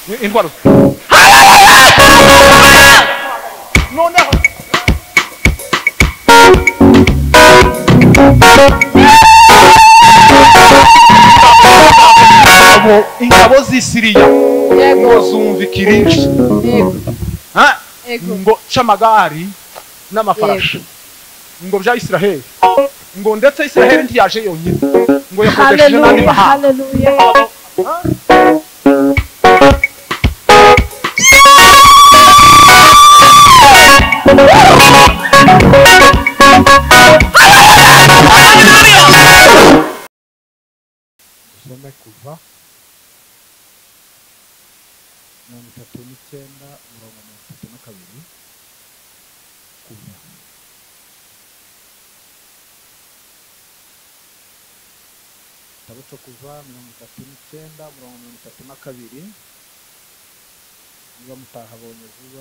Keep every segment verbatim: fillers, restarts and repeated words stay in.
indwara noneho ingabo z'Isiriya ngo zumvikira iki ngo c'amagari n'amafarashi ngo bya Israheli ngo ndetse Israheli ntiyaje yonyine ngo yakodesheje n'andi mahanga. Usome kuva mirongo itatu n'icyenda mirongo itatu na kabiri kuva igitabo cyo kuva mirongo itatu n'icyenda mirongo itatu na kabiri. Niba mutahabonye vuba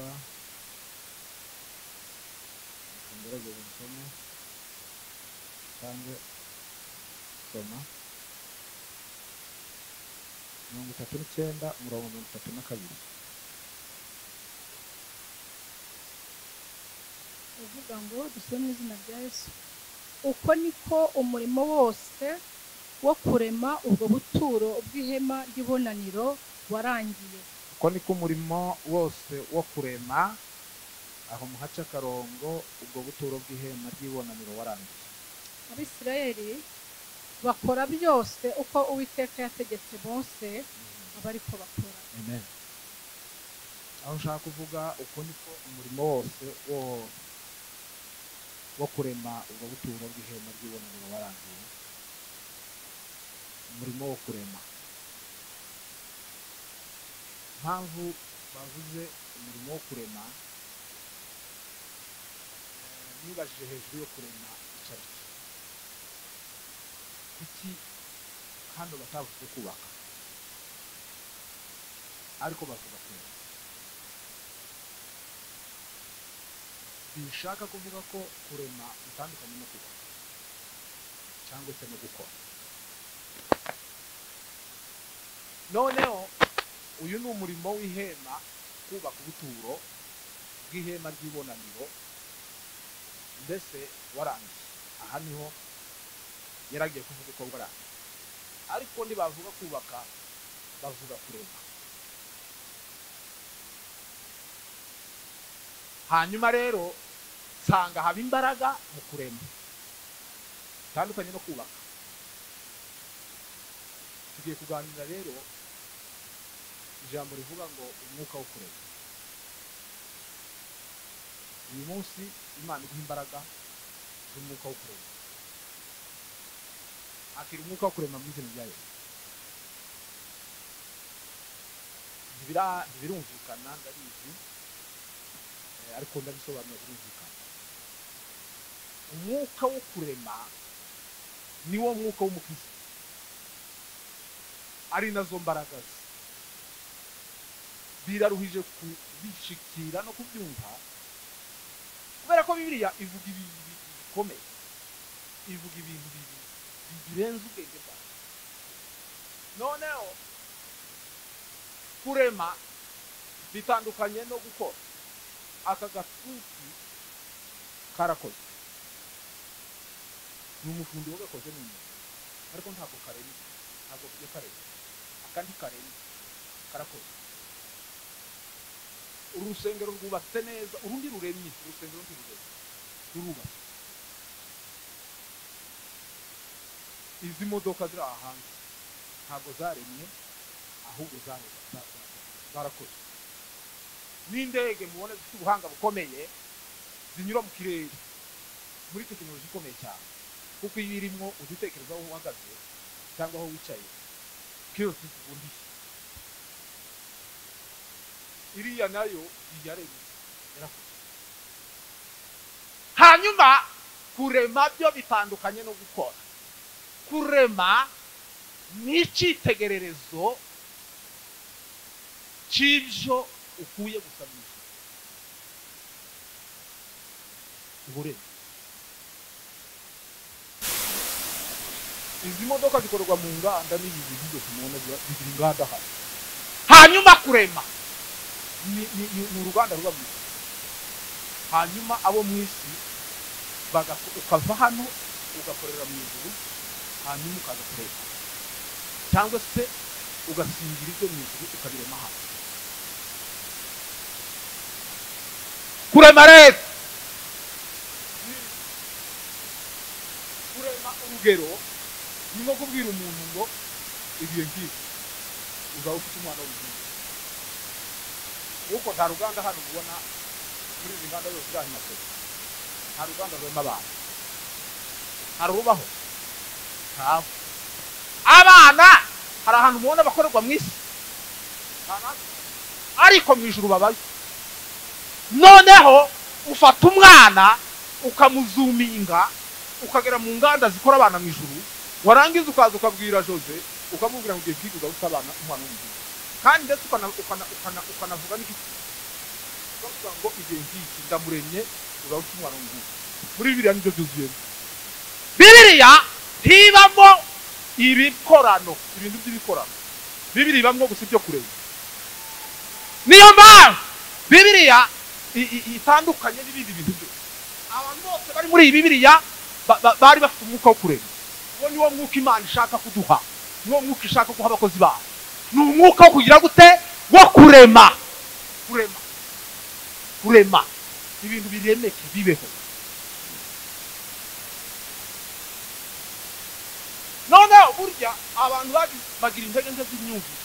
ngerageze nsome cyangwa soma mirongo itatu n'icyenda mirongo itatu na kabiri. uvuga ngo dusome izina rya Yesu. Uko niko umurimo wose wo kurema ubwo buturo bw'ihema ry'ibonaniro warangiye. Uko niko umurimo wose wo kurema aho muhaca karongo ubwo buturo bw'ihema ry'ibonaniro warangiye. Abisirayeli bakora byose uko Uwiteka yategetse Mose aba ariko bakora. Amen. Aho ushaka kuvuga uko niko umurimo wose wo wo kurema ubwo buturo bw'ihema ry'ibonaniro warangiye. Umurimo wo kurema mpamvu bavuze umurimo wo kurema nibajije hejuru yo kurema icyariki kuki hano batavuze kubaka ariko bavuga kurema. Bishaka kuvuga ko kurema bitandukanye no kubaka cyangwa se no gukora. Noneho uyu ni umurimo w'ihema, kubaka ubuturo bw'ihema ry'ibonaniro mbese warangiye. Aha niho yaragiye kuvuga uko bwarangiye, ariko ntibavuga kubaka bavuga kurema. Hanyuma rero nsanga haba imbaraga mu kurema bitandukanye no kubaka. Tugiye kuganira rero ijambo rivuga ngo umwuka wo kurema. Uyu munsi Imana iguha imbaraga z'umwuka wo kurema. Akira umwuka wo kurema mu izina rya Yesu. Ntibirumvikana ndabizi ariko ndabisobanura birumvikana. Umwuka wo kurema niwo mwuka w'umukristo, ari nazo mbaraga ze. Biraruhije kubishikira no kubyumva kubera ko Bibiliya ivuga ibintu bikomeye, ivuga ibintu birenze ubwenge bwawe. Noneho kurema bitandukanye no gukora. Aka gatuti karakoze, ni umufundi wagakoze mu muntu ariko ntabwo karema, ntabwo kujya karema. Akandi karema karakoze. Urusengero rwubatse neza, urundi ruremye, urusengero ntiruremye, rurubatse. Izi modoka ziri aha hanze ntabwo zaremye ahubwo zarakoze. N'indege mubona zifite ubuhanga bukomeye zinyura mu kirere muri tekinoloji ikomeye cyane, kuko iyo irimo ujya utekereza aho uhagaze cyangwa aho wicaye byose bigundishye. Iriya nayo yaremye yarakoze. Hanyuma kurema byo bitandukanye no gukora. Kurema ni icyitegererezo cy'ibyo ukuye gusabisha uburezi. Izi modoka zikorerwa mu nganda n'ibi bintu byose mubona bigira inganda hano. hanyuma kurema ni ni- ni- ni uruganda ruba mu isi. hanyuma abo mu isi baga- ukava hano ugakorera mu ijuru hanyuma ukaza kurema cyangwa se ugasingira ibyo mu ijuru ukabirema hano. kurema rero ni- kurema urugero ni nko kubwira umuntu ngo ibihe ngibi uzaba ufite umwana w'umuhungu kuko nta ruganda hano ubona muri izi nganda zose z'aha Masoro nta ruganda rurema abantu harubaho ntaho. abana hari ahantu mubona bakorerwa mu isi nta natwe. ariko mu ijuru babayo. noneho ufata umwana ukamuzuminga ukagera mu nganda zikora abana mu ijuru, warangiza ukaza ukabwira Jose ukamubwira ngo ugiye kwiga ufite abana umwana w'umuhungu, kandi ndetse ukana- ukana- ukana- ukanavuga n'igiti ukavuga ngo igihe ngiki ndamuremye uzaba ufite umwana w'umuhungu. muri bibiliya nibyo byuzuyemo. bibiliya ntibamo ibikorano, ibintu by'ibikorano. bibiliya ibamo gusa ibyo kureba. niyo mpamvu bibiliya i- i- itandukanye n'ibindi bintu byose. abantu bose bari muri iyi bibiliya ba- ba- bari bafite umwuka wo kureba. uwo niwo mwuka Imana ishaka kuduha, niwo mwuka ishaka guha abakozi bayo. ni umwuka wo kugira gute? wo kurema. kurema kurema ibintu biremeke bibeho. noneho burya abantu bagi- bagira intege nke z'imyumvire.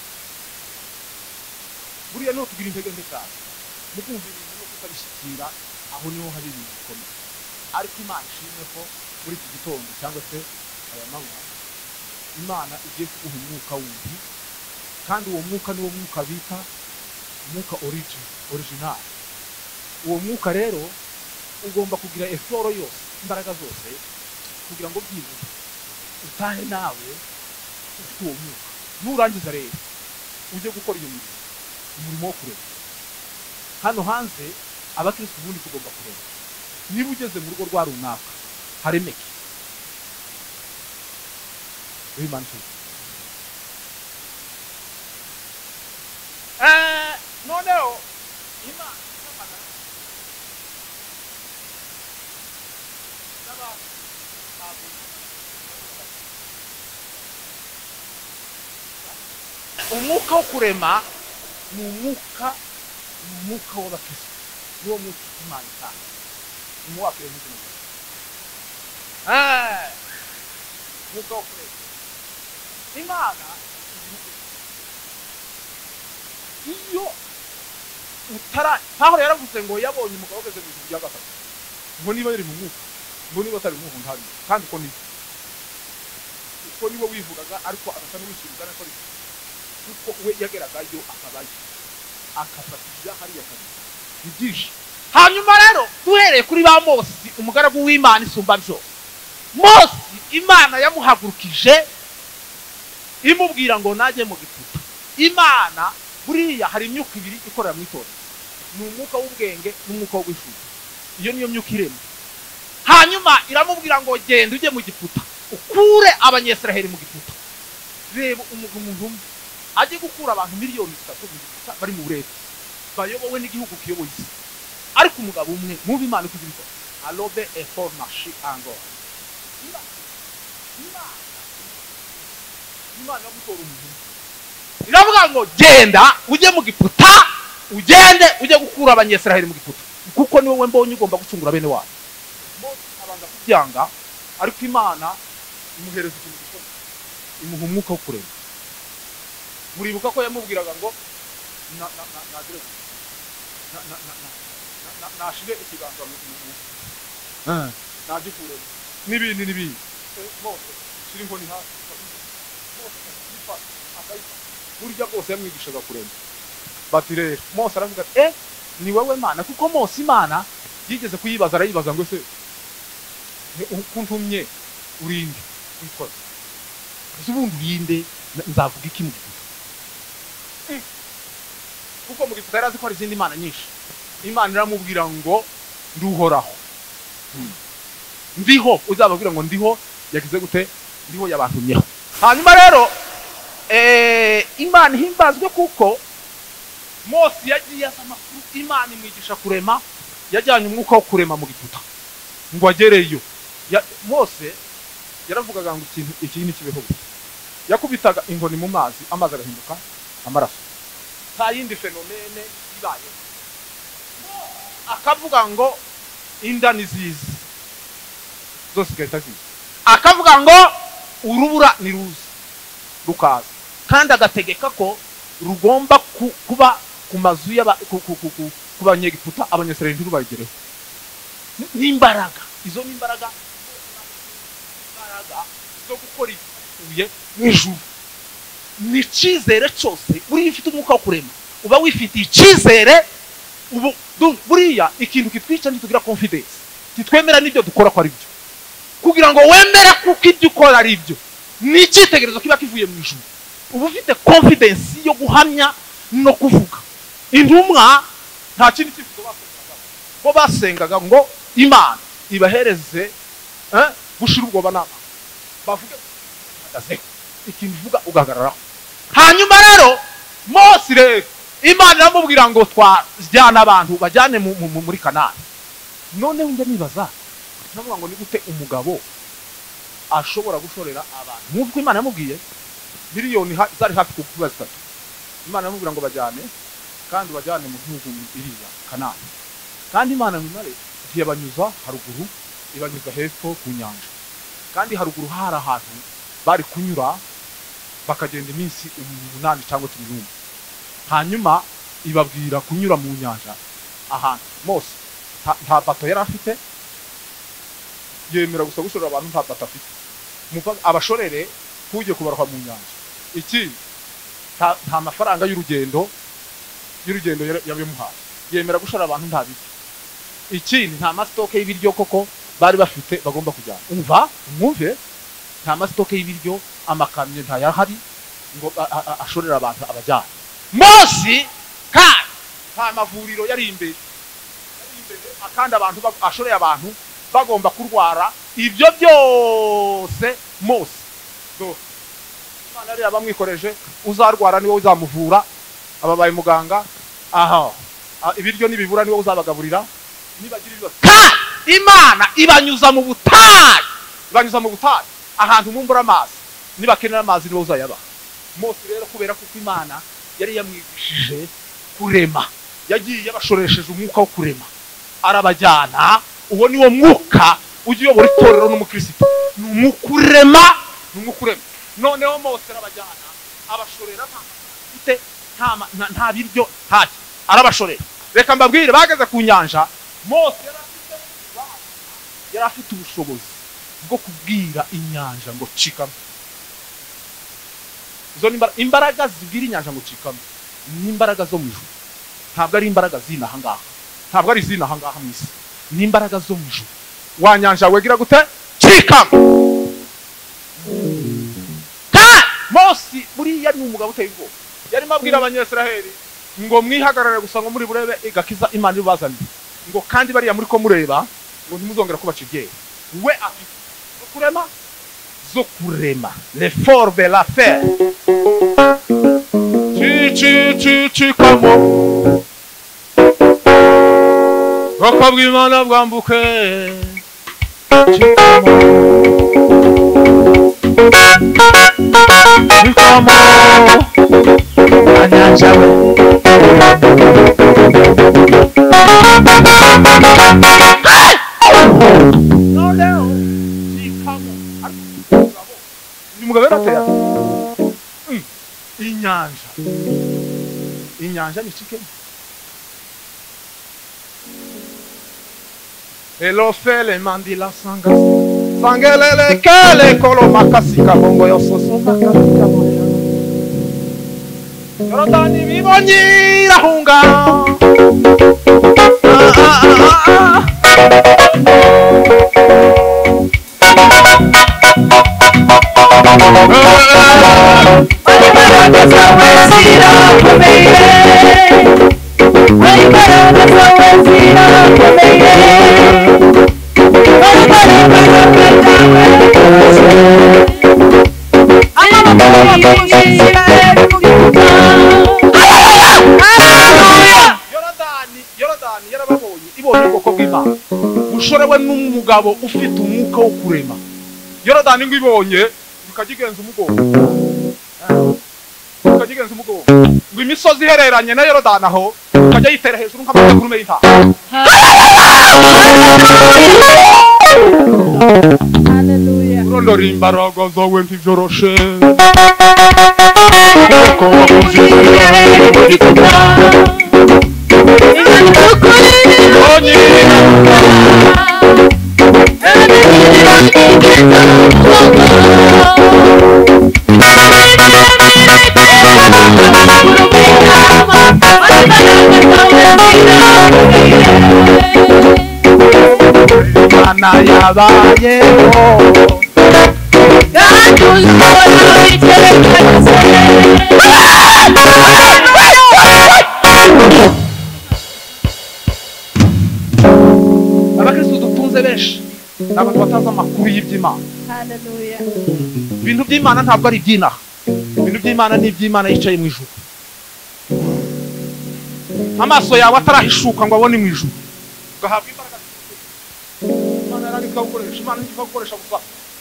buriya niho tugira intege nke cyane mu kumva ibintu no kutabishyikira, aho niho hari ibintu bikomeye. ariko Imana ishimwe ko muri iki gitondo cyangwa se aya manywa Imana igiye kuguha umwuka wundi, kandi uwo mwuka niwo mwuka bita umwuka origin original. uwo mwuka rero ugomba kugira eforo yose, imbaraga zose, kugira ngo byibura utahe nawe ufite uwo mwuka. nurangiza rero ujye gukora iyo mirimo, umurimo wo kureba. hano hanze abakristo ubundi tugomba kureba. niba ugeze mu rugo rwa runaka haremeke, Imana ishimwe. Eh, noneho Imana ihamagara n'abantu ntabwo umwuka wo kurema ni umwuka ni umwuka w'abakristo, niwo mwuka Imana itanga. ni umwuka wo kurema. Eh, umwuka wo kurema Imana iyo utara Pawulo yaravuze ngo yabonye umugabo ugeze mu ijuru rya gatatu, ngo niba yari mu mwuka, ngo niba atari mu mwuka ntabi, kandi ko niba uko niwe wivugaga ariko agasa n'uwishyurizana ko ari kuko we yageragayo akabayo akafatira hariya kabiri. ni byinshi. hanyuma rero duhereye kuri ba Mose umugaragu w'Imana isumba byose. Mose Imana yamuhagurukije imubwira ngo najye mu giputa. Imana buriya hari imyuka ibiri ikorera mu itorero, ni umwuka w'ubwenge n'umwuka wo gushuka. iyo niyo myuka irema. hanyuma iramubwira ngo genda ujye mu giputa ukure abanyesiraheli mu giputa. reba umuntu umwe ajye gukura abantu miliyoni zitatu mu giputa bari mu buretwa, bayobowe n'igihugu kiyoboye isi. ariko umugabo umwe mwumva Imana uko ibikora. alobe eformashi angora. Imana yo gutora umuntu iravuga ngo genda ujye mu giputa, ugende ujye gukura abanyesiraheli mu giputa, kuko ni wowe mbonye ugomba gucungura bene wabo. Mose abanza kubyanga, ariko Imana imuhereza ikintu gikomeye, imuha umwuka wo kurema. muribuka ko yamubwiraga ngo na na na na na na na na nashire ikiganza mu eh nagikure n'ibindi n'ibindi. Mose shiri ngo ni hasi burya bwose yamwigishaga kurema. bati rero Mose aravuga ati eh ni wowe Mana, kuko Mose Imana yigeze kuyibaza, arayibaza ngo se ukuntumye urinde ikora ubundi urinde nzavuga iki mu giputa. kuko mu giputa yarazi ko hari izindi mana nyinshi. Imana iramubwira ngo nduhoraho, ndiho. uzababwira ngo ndiho yagize gute? ndiho yabantumyeho. hanyuma rero eh eh, Imana himbazwe kuko Mose yagiye amakuru Imana imwigisha kurema, yajyanye umwuka wo kurema mu Giputa ngo agereyo. Mose yaravugaga ngo ikintu iki ni kibeho, yakubitaga inkoni mu mazi, amazi arahinduka amaraso, nta yindi fenomene ibaye. Akavuga ngo inda nizizi zose gahita zizi, akavuga ngo urubura ni ruzi rukaza, kandi agategeka ko rugomba kuba ku mazu y'aba ku banyegiputa, abanyesirayeli ntirubagereho. N'imbaraga izo, n'imbaraga imbaraga zo gukora ibituye mu ijuru. Ni icyizere cyose buriya ufite umwuka wo kurema, uba wifitiye icyizere. Ubu buriya ikintu kitwica ntitugira confidence, titwemera n'ibyo dukora ko ari byo. Kugira ngo wemere kuko ibyo ukora ari byo, ni icyitegererezo kiba kivuye mu ijuru. Ubu ufite confidence yo guhamya no kuvuga. Intumwa nta kindi kifuzo basengaga, bo basengaga ngo Imana ibahereze eh gushira ubwoba n'ama bavuge adaze ikintu uvuga ugahagararaho. Hanyuma rero Mose rero Imana iramubwira ngo twajyana abantu bajyane muri Kanani. None njye nibaza navuga ngo ni gute umugabo ashobora gushorera abantu? Nubwo Imana yamubwiye miliyoni zari hafi kuba zitatu, Imana yamubwira ngo bajyane kandi bajyane mu gihugu iriya Kanani. Kandi Imana mwimare yabanyuza haruguru, ibanyuza hepfo ku nyanja, kandi haruguru hari ahantu bari kunyura bakagenda iminsi umunani cyangwa cumi n'umwe. Hanyuma ibabwira kunyura mu nyanja ahantu. Mose nta bato yari afite, yemera gusa gushorera abantu nta bato afite. Abashorere kujye kubarwa mu nyanja. Iki nta mafaranga y'urugendo y'urugendo yabimuhaye, yemera gushorera abantu nta biti. Ikindi nta masitoke y'ibiryo koko bari bafite bagomba kujyana. Umva umwumve, nta masitoke y'ibiryo, amakamyo nta yahari ngo ashorera abantu abajyana. Mose kandi nta mavuriro yari imbere, yari imbere akandi abantu ashoreye abantu bagomba kurwara. Ibyo byose Mose do Imana yari abamwikoreje, uzarwara niwe uzamuvura, ababaye muganga. Aha ibiryo nibibura niwe uzabagaburira, nibagira ibibazo. Imana ibanyuza mu butayu, ibanyuza mu butayu ahantu mumbura amazi, nibakenera amazi niwe uzayaba. Mose rero kubera kuko Imana yari yamwigishije kurema, yagiye yabashoresheje umwuka wo kurema, arabajyana. Uwo niwo mwuka ujye uyobora itorero n'umukristo, ni umwuka urema, ni umwuka urema. Noneho Mose arabajyana, abashorera nta biryo ntacyo, arabashorera. Reka mbabwire, bageze ku nyanja, Mose yari afite ubushobozi bwo kubwira inyanja ngo cikamo. Izo imbaraga zibwira inyanja ngo cikamo ni imbaraga zo mu ijuru, ntabwo ari imbaraga zinaha ngaha, ntabwo ari zinaha ngaha mu isi, ni imbaraga zo mu ijuru. Wa nyanja wegira gute? Cikamo. Mose buriya ni umugabo uteye ubwoba, yari mabwira abanyesiraheli ngo mwihagarare gusa ngo muri burebe igakiza Imana ibazaniye, ngo kandi bariya muri ko mureba ngo ntimuzongera kubaca ibyera. We afite zo kurema, zo kurema, l'effort de la faire. Chi chi chi chi kamo bako bw'Imana bwambuke chikamo chikamo anyanja we no leo chikamo ni mugabera tera inyanja inyanja ni chikemo. E lo fele mandi la sanga sangelele kele kolo makasi kabongo yoso so makasi kabongo yorotani mibonyi la hunga I'm ushorewe n'umugabo ufite umwuka wo kurema. Yorodani ngo ibonye bikagigenza umugongo, bikagigenza umugongo, ngo imisozi ihereranye na Yorodani aho ukajya yitera hejuru nk'amategurume y'intama. Hallelujah. Urondora imbaraga zawe ntibyoroshe. Mana yabayeho abakristo dutunze benshi abantu batazi amakuru y'iby'Imana. Hallelujah. Ibintu by'Imana ntabwo ari iby'inaha, ibintu by'Imana ni iby'Imana yicaye mu ijuru. Amaso yawe atarahishuka ngo abone mu ijuru ugahabwa imbaraga. Imana yarandika gukoresha, Imana ndika gukoresha gusa.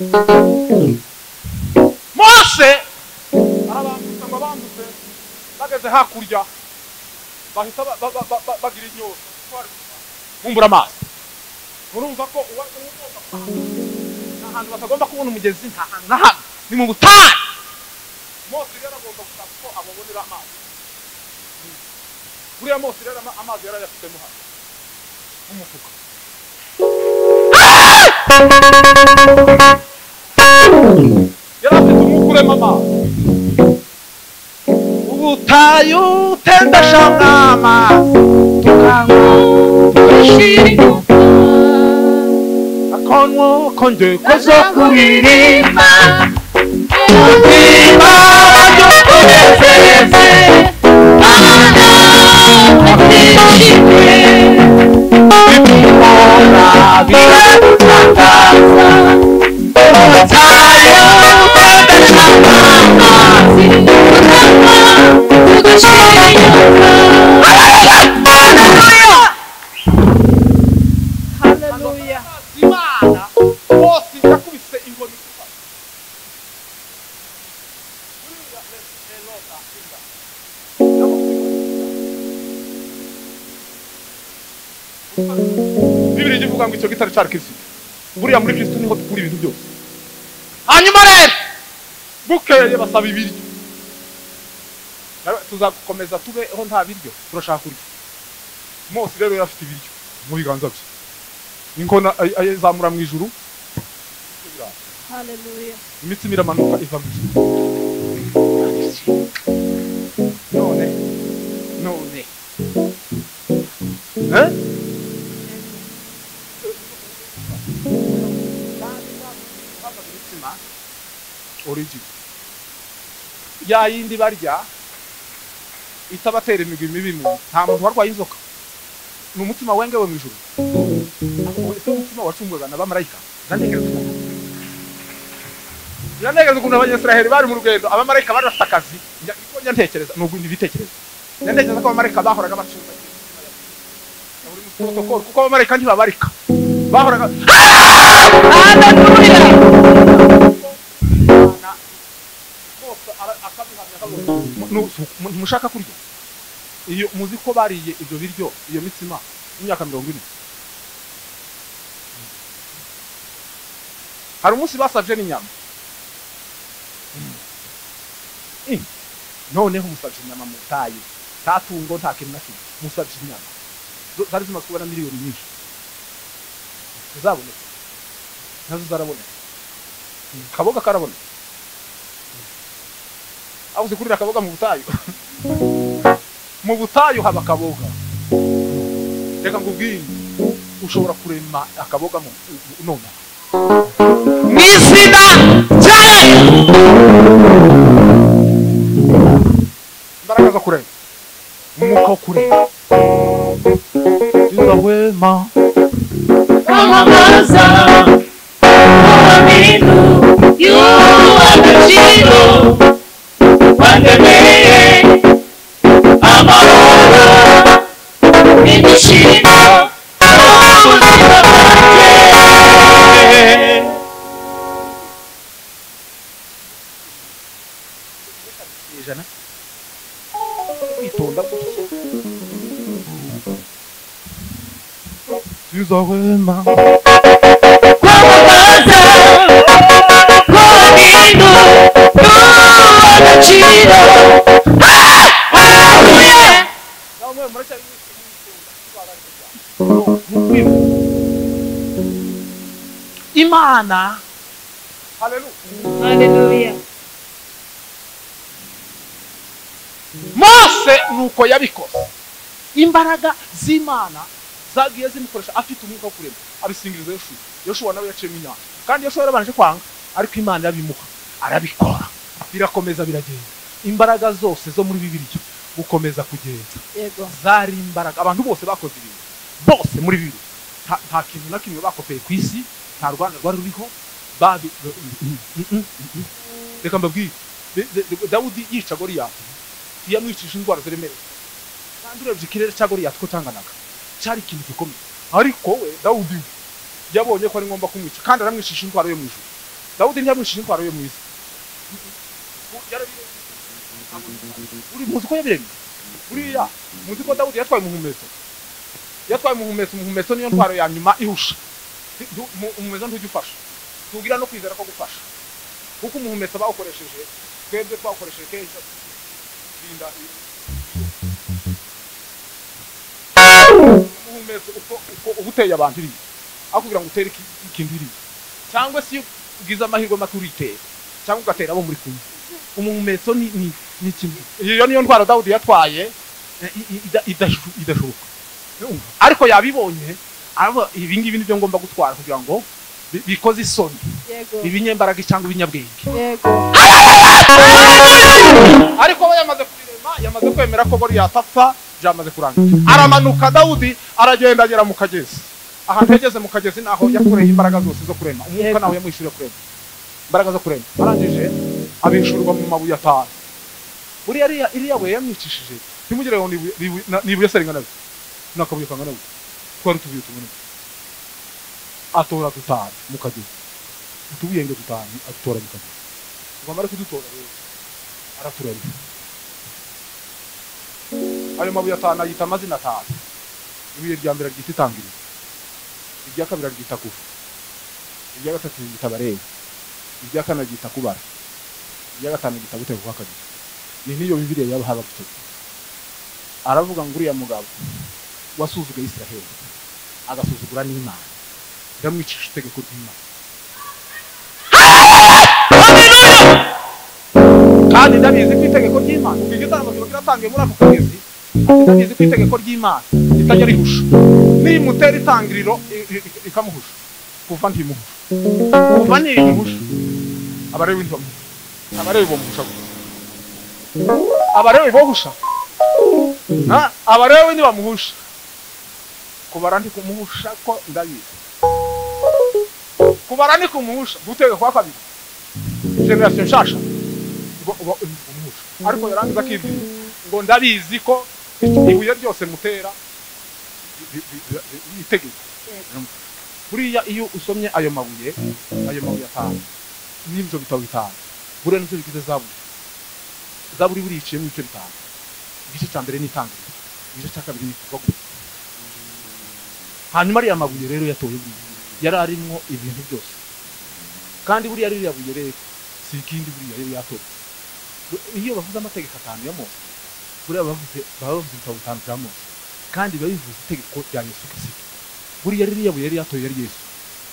Mose arabambutse ngo bambutse bageze hakurya bahita bagira inyota bumbura amazi. Murumva ko ahantu batagomba kubona umugezi nta hantu na hamwe, ni mu butayu. Mose rero agomba gushaka ko ababonera amazi. Buriya Mose rero amazi yarayafitemo hano umufuka. Yarafite umwuka urema amazi. Ubutayu tendasha amazi tukanywa tugashinyuka, akanwa konje kozo kuririmba ubuzima bw'ukunezeze Mana atishimwe ibibona biradutangaza. Ubutayu tendasha amazi tukanywa tugashinyuka. Hallelujah. Imana bose yakubise ingoni kuva. Bibiri ivuga ngo icyo gitare cyari Kristo. Buriya muri Kristo niho dukura ibintu byose. Hanyuma rero bukeye basaba ibiryo. Tuzakomeza tubeho nta biryo, turashaka kurya. Mose rero yarafite ibiryo mu biganza bye. Inkona ayizamura mu ijuru. Hallelujah. Imitsima iramanuka iva mu ijuru. None none eh origin ya yindi barya itabatera imigwi mibi mu nta muntu warwaye inzoka. Ni umutima wengewe mu ijuru. Ese umutima wacungwaga n'abamarayika. Zandegereza ukuntu Zandegereza ukuntu abanyesiraheli bari mu rugendo, abamarayika bari bafite akazi. Niko nyantekereza n'ubwo ndibitekereza. Nyantekereza ko abamarayika bahoraga bacunga protocol kuko abamarayika ntibabarika. Bahoraga Hallelujah. Mushaka kurya iyo muzi ko bariye ibyo biryo iyo mitsima imyaka mirongo ine. Hari umunsi basavye n'inyama. Noneho musavye inyama mu butayu, tatungo nta kintu na kimwe, musavye inyama zari zimaze kubona miliyoni nyinshi. Uzaboneka nazo zaraboneka, kaboga karaboneka. Aho zikurira akaboga mu butayu. Mu butayu haba akaboga. Reka ngubwire ushobora kurema akaboga mu none. Nisida cyane. Mbaraga zo kurema. Umuko kurema. Tuza wema. Amaza. Aminu. You are the hero. Wandemeye amahoro n'imishimo ubuzima bwanjye kwitonda sizahwema kwamamaza ko bintu by'agaciro. Haleluya. namwe muracyari Imana. Haleluya. Haleluya. Mose nuko yabikoze. Imbaraga z'Imana zagiye zimukoresha afite umwuka wo kurema. Abisingiriza Yoshua. Yoshua nawe yaciyemo inyanja. Kandi Yoshua yarabanje kwanga, ariko Imana yabimuha. Arabikora. Birakomeza biragenda. Imbaraga zose zo muri Bibiliya gukomeza kugenda. Yego. Zari imbaraga. Abantu bose bakoze ibintu. Bose muri Bibiliya. Nta kintu na kimwe bakopeye ku isi. Nta Rwanda rwari ruriho. Babi reka mbabwire Dawudi yica Goliyati yamwicishije indwara ziremereye kandi urebye ikirere cya Goliyati ko cyanganaga cyari ikintu gikomeye ariko we Dawudi yabonye ko ari ngomba kumwica kandi aramwishisha indwara yo mu ijuru. Dawudi ntiyamwishije indwara yo mu isi uri muzi ko yabiremye buriya muzi ko Dawudi yatwaye umuhumetso yatwaye umuhumetso umuhumetso niyo ntwaro ya nyuma ihusha umuhumetso ntujya ufasha tugira no kwizera ko gufasha kuko umuhumetso bawukoresheje twebwe twakoresheje kenshi binda umuhumetso uko uko ubuteye abantu iri akugira ngo utere ikintu iri cyangwa si ugize amahirwe maturite cyangwa ugatera abo muri kumwe umuhumetso ni ni ni kimwe iyo niyo ntwaro Dawudi yatwaye idashoboka ariko yabibonye aba ibi ngibi nibyo ngomba gutwara kugira ngo bikoze isoni ibinyembaraga cyangwa ibinyabwenge. Yego. Ariko we yamaze kubirema yamaze kwemera ko Goliyati apfa byamaze kurangira. Aramanuka Dawudi aragenda agera mu kagezi. Ahantu yageze mu kagezi naho yakoreye imbaraga zose zo kurema. Umwuka naho yamwishyuriye kurema. Imbaraga zo kurema. Arangije abishurwa mu mabuye atanu. Buriya ari iriya we yamwicishije. Timugire ngo nibuye seringana nabi. Nakabuye kangana nabi. Kwari tubiye tubone. Atora dutanu mu kagezi. Utubiyenge dutanu atora mu kagezi. Ngomara kudutora rero. Araturema. Ayo mabuye atanu yita amazina atanu. Ibuye rya mbere ryita itangiriro. Irya kabiri ryita kuva. Irya gatatu ryita bareba. Irya kane ryita kubara. Irya gatanu ryita guteka kwa kabiri. Ni niyo Bibiliya yaba haba guteka. Aravuga ngo uriya mugabo wasuzuguye Israheli agasuzugura n'Imana yamwicisha itegeko ry'Imana. Kandi ndabizi ko itegeko ry'Imana ubwo igitaramo kiratangiye muri ako kagezi ndabizi ko itegeko ry'Imana ritajya rihusha nimutera itangiriro ikamuhusha kuva ntimuhusha kuva ntimuhusha abarewe intomo abarewe bomuhusha abarewe bohusha na abarewe ni bamuhusha kubara ndi kumuhusha ko ndabizi kubara ni kumuhusha gutega kwa kabiri generation shasha umuhusha ariko yarangiza kibiri ngo ndabizi ko ibuye ryose mutera itegeko buriya iyo usomye ayo mabuye ayo mabuye atanu n'ibyo bitabo bitanu buriya n'ibyo bigize zaburi zaburi buri iciye mu bice bitanu igice cya mbere ni itangiriro igice cya kabiri ni kuva gusa hanyuma ariya mabuye rero yatoye yari arimo ibintu byose kandi buriya ririya buye rero si ikindi buriya rero yatoye iyo bavuze amategeko atanu ya Mose buriya bavuze bavuze ibitabo bitanu bya Mose kandi babivuze itegeko rya Yesu Kristo buriya ririya buye yari yatoye yari Yesu.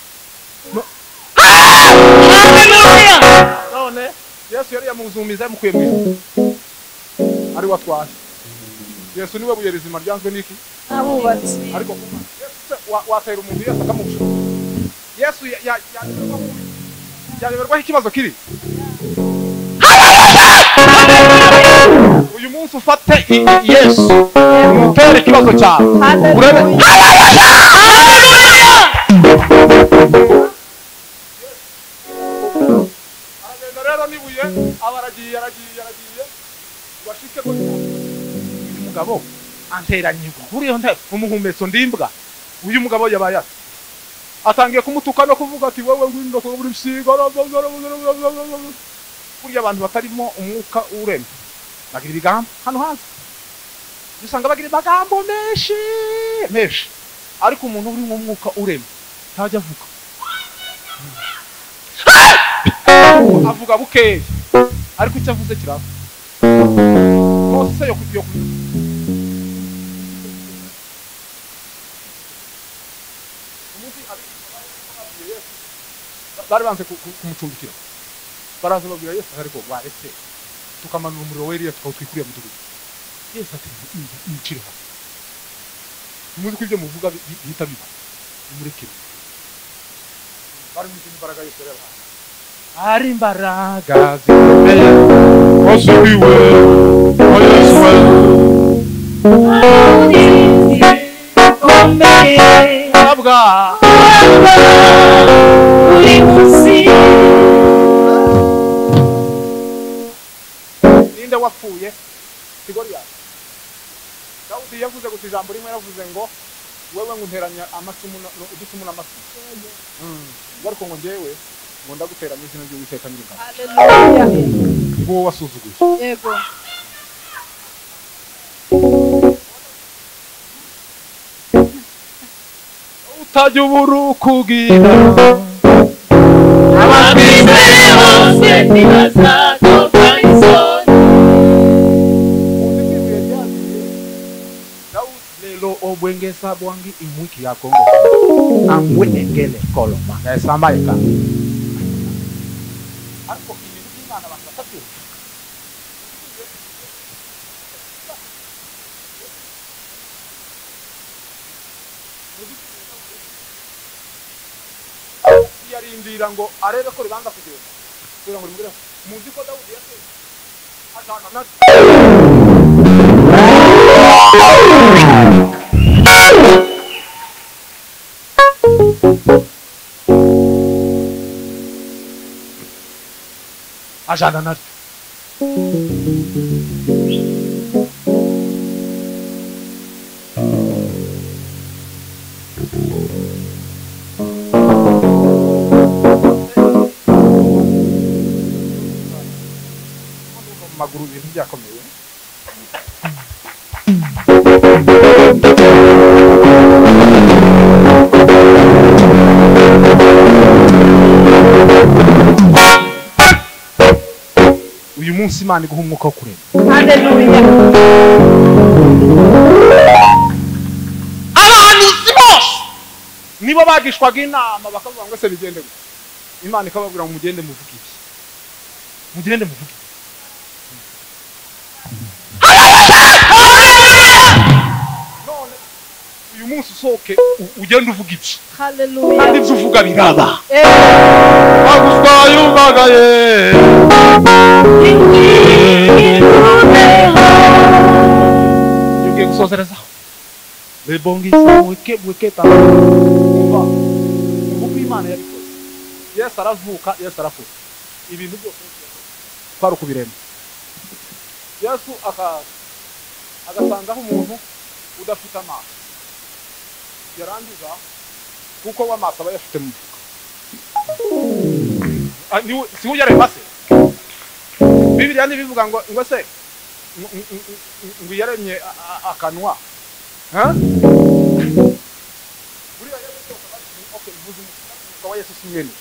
Haleluya. None Yesu yari yamuzumiza yamukuye mu ijuru ari watwaje Yesu niwe buye rizima ryanzwe niki abubatsi ariko watera umuntu Yesu akamusha Yesu yayoberwaho ikibazo kiri. Uyu munsi ufate Yesu umutere ikibazo cyawe urebe. Aragenda rero nibuye abaragiye yaragiye yaragiye washike ko uyu mugabo anteranyirwa buriyo nte umuhumetso ndimbwa uyu mugabo yabaye atangiye kumutuka no kuvuga ati wewe ngwindo ko buri siga buriya abantu batarimo umwuka urema bagira ibigamba hano hanze usanga bagira amagambo menshi menshi ariko umuntu uri mu mwuka urema ntajya avuga avuga bukeya ariko icyo avuze kirava bose yo kugiye bari banze kumucumbikira baraza babwira Yesu ariko waretse tukamanura umuriro w'Eliya tukawutwikuriye mu mudugudu Yesu ati incire hasi muzi ko ibyo muvuga bihita biba umurekere bari mu imbaraga Yesu rero ari imbaraga zikomeye wasubiwe wa Yesu komeye abwa uri musi ninde wapfuye Sigoriya Dawudi yavuze gusa ijambo rimwe yavuze ngo wewe ngunteranya amacumu uducumu n'amacumu ariko ngo njyewe ngo ndaguteranya izina ry'Uwiteka nyir'ingabo haleluya ngo wasuzuguye yego utajya uburu kugira abakristo bose ntibazatoka isoni lelo obwengesa bwangi imwiki ya Kongo amwe engele koloma ngasamba eka ariko ibintu by'Imana basatatu yarindira ngo arebe ko ribanza kugenda kugira ngo rimugere muzi ko Dawudi yateye ajana na ajana na maguru ibintu byakomeye uyu munsi Imana iguha umwuka wo kurema haleluya abahanuzi bose nibo bagishwaga inama bakavuga ngo se bigende gute Imana ikababwira ngo mugende muvuge iki mugende muvuge none uyu munsi usohoke ugende uvuga iki haleluya kandi ibyo uvuga biraba eh baguswaye umagaye yugiye gusozerezaho lebongi weke weke ta umva uko Imana yabikoze Yesu aravuka Yesu arafuka ibintu byose kwari ukubirema Yesu aka agasangaho umuntu udafite amaso yarangiza kuko w'amaso aba yafite mu mufuka si we yarema se Bibiliya ntibivuga ngo ngo se ngo yaremye akanwa buriya Yesu okay mvuze umwuka wa Yesu simwene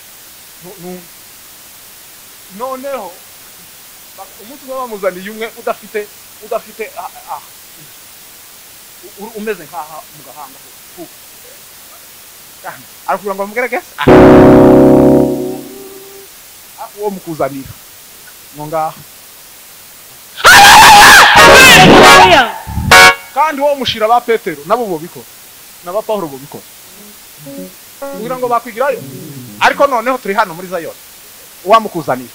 noneho umuntu umwe bamuzaniye umwe udafite udafite umeze nkaha mu gahanga arakugira ngo bamugerageze ako uwo mukuzanira ngo ngaho kandi uwo mushira ba Petero nabo bo bikora naba Paulo bo bikora kugira ngo bakwigirayo ariko noneho turi hano muri Zayoni uwamukuzanira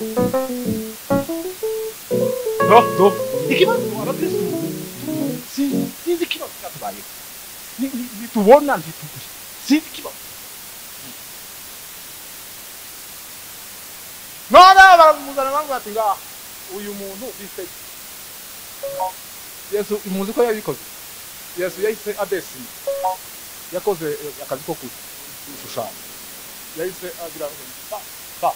do do ikibazo abakristo sinzi ikibazo cyatubaye nitubona ntituguye sinzi ikibazo none baramuzana bamwe ati ngaha uyu muntu bise Yesu muzi ko yabikoze Yesu yahise adesi yakoze akazi ko kushushanya yahise agira pa pa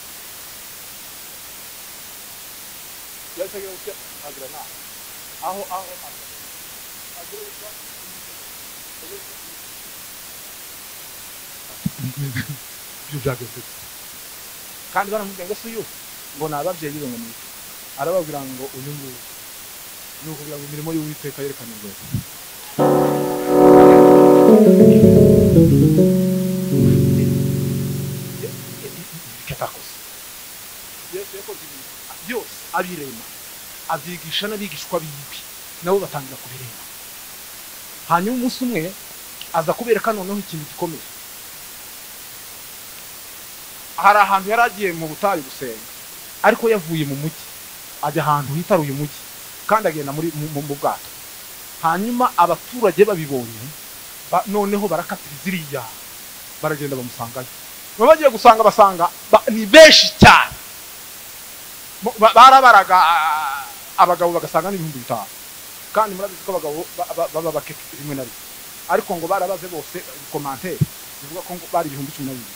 yahise agira na aho aho ibyo byageze kandi baramubwira ngo se uyu ngo ni ababyeyi be ngo ni arababwira ngo uyu nguyu ni ukugira ngo imirimo y'Uwiteka yerekanirwe katakoze Yesu yakoze ibintu byose abirema abyigisha n'abigishwa bibi nabo batangira kubirema hanyuma umunsi umwe aza kubereka noneho ikintu gikomeye hari ahantu yari agiye mu butayu gusenga ariko yavuye mu mujyi ajya ahantu hitaruye umujyi kandi agenda muri mu bwato hanyuma abaturage babibonye noneho barakatira ziriya baragenda bamusangayo bagiye gusanga basanga ni benshi cyane barabaraga abagabo bagasanga n'ibihumbi bitanu kandi murabizi ko abagabo baba bakeke rimwe na rimwe ariko ngo barabaze bose commentaire bivuga ko bari ibihumbi cumi na bibiri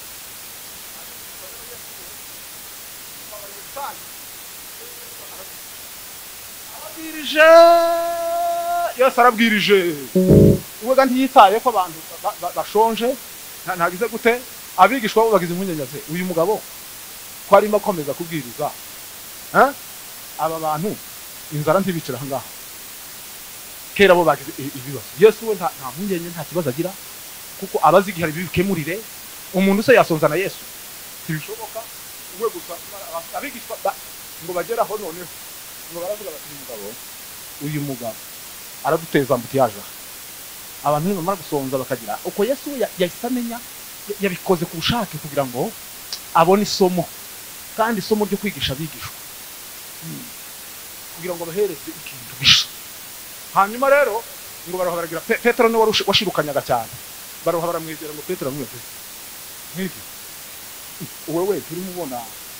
arabwirije Yesu arabwirije ubwo kandi yitaye ko abantu bashonje ntagize gute abigishwa bo bagize impungenge uyu mugabo ko arimo akomeza kubwiriza aba bantu inzara ntibicira aha ngaha kera bo bagize ibibazo Yesu we nta mpungenge nta kibazo agira kuko abazi igihe bikemurire umuntu se yasonza na Yesu ntibishoboka we gusa abigishwa ngo bageraho noneho ngo baravuga bati umugabo uyu mugabo araduteza ambutiyaje abantu bamara gusonza bakagira uko Yesu yahise amenya yabikoze ku bushake kugira ngo abone isomo kandi isomo ryo kwigisha abigishwa kugira ngo bahereze ikintu bisha hanyuma rero ngo baroha baragira Petero ni washirukanyaga cyane baroha baramwegera ngo Petero amwete nk'iki wewe turi mubona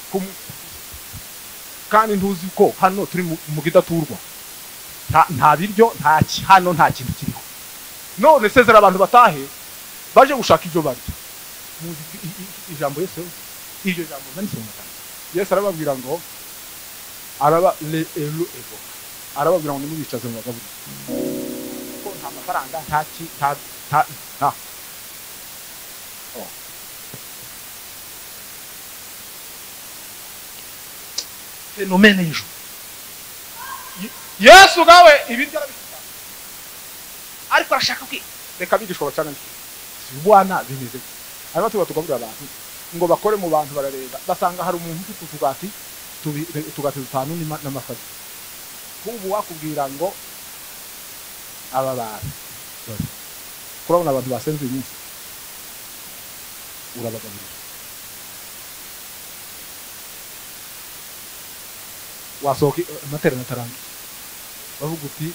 kandi ntuzi ko hano turi mu gidaturwa nta biryo nta hano nta kintu kiriho none sezera abantu batahe baje gushaka ibyo barya muzi ijambo Yesu iryo jambo nanisonga Yesu arababwira ngo araba le elu ego arababwira ngo nimubicaze mu bagabo ko nta mafaranga nta ki nta nta nta fenomene y'ijuru Yesu gawe ibiryo arabifite ariko arashaka kwi reka bigishwa bacana si bwana bimeze ariko tuba tugaburira abantu ngo bakore mu bantu barareba basanga hari umuntu ufite utugati tugati dutanu n'amafazi kubu wakubwira ngo aba bantu kurabona abantu basenze uyu munsi urabagaburira wasohoka amaterano atarangiye bavuga uti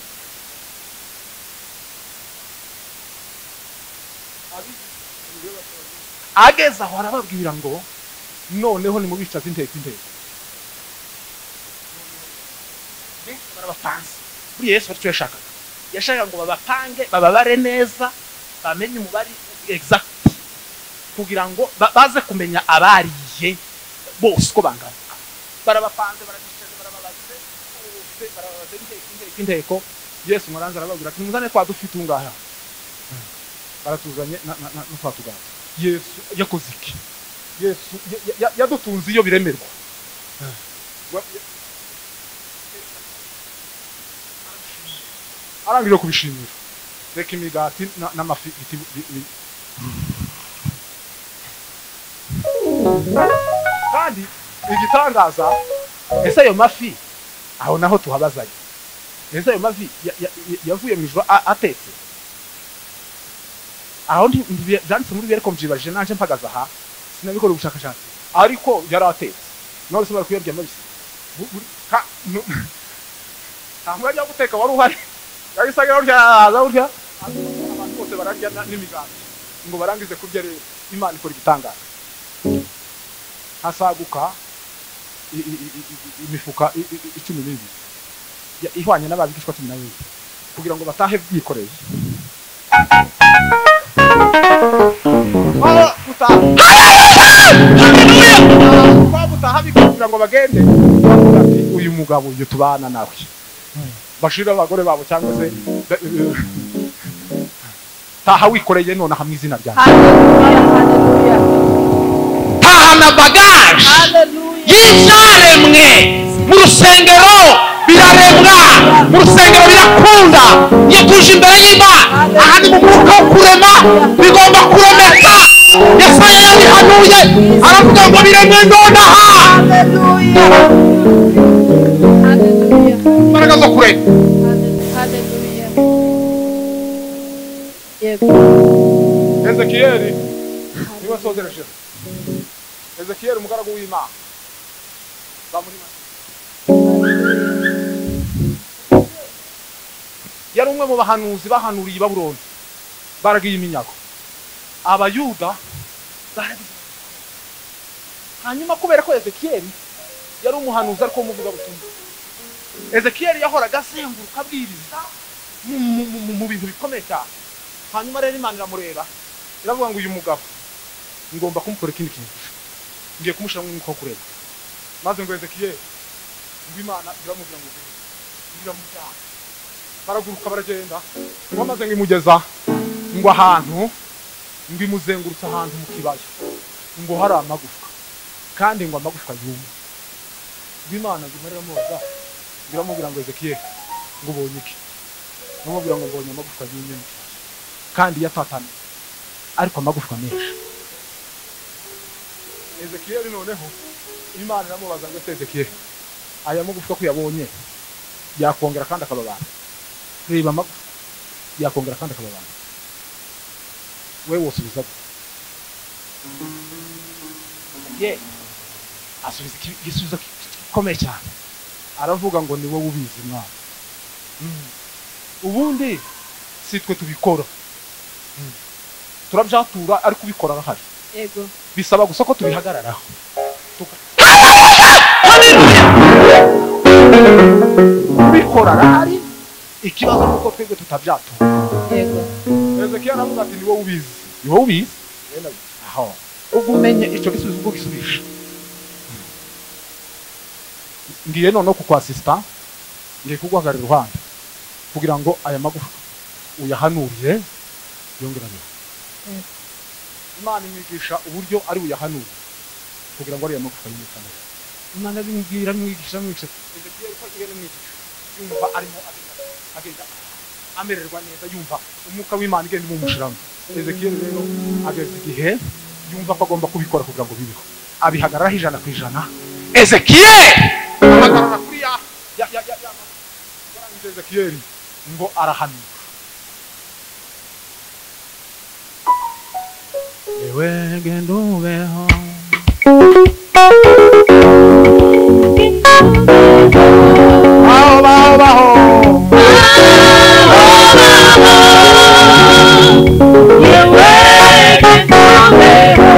ageza aho arababwira ngo noneho nimubicaze inteko inteko barabapanze buri Yesu aricyo yashakaga yashakaga ngo babapange bababare neza bamenye umubare exact kugira ngo baze kumenya abariye bose ko bangana barabapanze baragishaje barababaze bose barabaze inteko inteko Yesu muranza arababwira ati muzane kwa dufite ungaha baratuzanye na twatugana Yesu yakoze iki Yesu yadutunze iyo biremerwa arangije kubishimira reka imigati n'amafi kandi igitangaza ese ayo mafi aho naho tuhabazanye ese ayo mafi yavuye mu ijuru atetse aho byanditse muri bere komjibajije nanje mpagaze aha sinabikora ubushakashatsi ariko yaratetse none se bari kuyarya mabisi ntabwo ajya guteka wari uhari yagisaga urya aza urya abantu bose bararya n'imigati ngo barangize kurya rero Imana ikora igitangaza hasaguka imifuka icumi n'ibiri ihwanye n'ababigishwa cumi na babiri kugira ngo batahe byikoreye oh utaha kwa butaha bikugira ngo bagende uyu mugabo uyu tubana nawe bashira abagore babo cyangwa se taha wikoreye none hamwe izina ryanjye Hallelujah, hallelujah. tahana bagage Hallelujah. y'ibyaremwe mu rusengero biraremwa mu rusengero birakunda iyo tuje imbere y'Imana aha ni mu mwuka wo kurema bigomba kuremeka Yesaya yabihanuye aravuga ngo biremwe nonaha Hallelujah. Hallelujah. imbaraga zo kurema Hallelujah. Yego. Ezekiyeli niwe asozereje Ezekiyeli umugaragu w'Imana zamurima yari umwe mu bahanuzi bahanuriye i Babuloni baragiye iminyago abayuda baragize hanyuma kubera ko Ezekiyeli yari umuhanuzi ariko umuvuga butumwa Ezekiyeli yahoraga azenguruka abwiriza mu bintu bikomeye cyane hanyuma rero Imana iramureba iravuga ngo uyu mugabo ngomba kumukora ikindi kintu ngiye kumushyira mu mwuka wo kureba maze ngo Ezekiyeli ngo Imana iramubwira ngo iramujyana baraguruka baragenda ngo maze ngo imugeza ngo ahantu ngo imuzengurutse ahantu mu kibaya ngo hari amagufwa kandi ngo amagufwa yumye ngo Imana ngo imarira mubaza iramubwira ngo Ezekiyeli ngo ubonye iki namubwira ngo mbonye amagufwa yumye kandi yatatanye ariko amagufwa menshi Ezekiyeli noneho Imana iramubaza ngo Ezekiyeli aya magufwa ko yabonye yakongera kandi akababana reba amagufwa yakongera kandi akababana wewe wosubiza ye asubiza igisubizo gikomeye cyane aravuga ngo ni wowe ubizi mwana ubundi si twe tubikora turabyatura ariko ubikora arahari Yego. bisaba gusa ko tubihagararaho ubikora arahari ikibazo nuko twebwe tutabyatura Yego. Ezekiyeli aravuga ati ni wowe ubizi ni wowe ubizi aho ubwo umenye icyo gisubizo ubwo gisubisha ngiye noneho kukwasista ngiye kuguhagarara iruhande kugira ngo aya magufwa uyahanuriye yongera biba Imana imwigisha uburyo ari buyahanure kugira ngo ariya magufwa yimikane Imana bimbwira mwigisha mwigisha Ezekiyeli ko agenda mwigisha yumva arimo agenda amererwa neza yumva umwuka w'Imana igenda imumushiramo Ezekiyeli rero ageze igihe yumva ko agomba kubikora kugira ngo bibeho abihagararaho ijana ku ijana Ezekiyeli ahagarara kuri ya ya ya ya ya Ezekiyeli ngo arahanura ewe genda ubeho baho baho baho yewe genda ubeho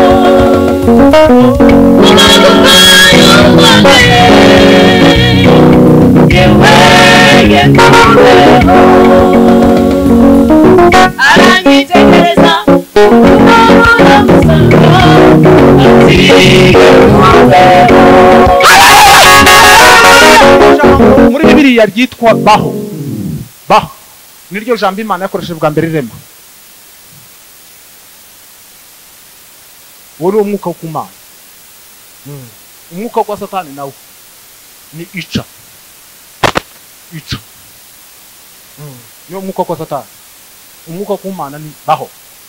umanuka y'urwambaye yewe genda ubeho aranyitegereza muri Bibiliya ryitwa baho baho niryo jambo Imana yakoresheje bwa mbere irema wari umwuka wo kumana umwuka wa Satani nawo ni ica ica niyo mwuka wa Satani umwuka wo kumana ni baho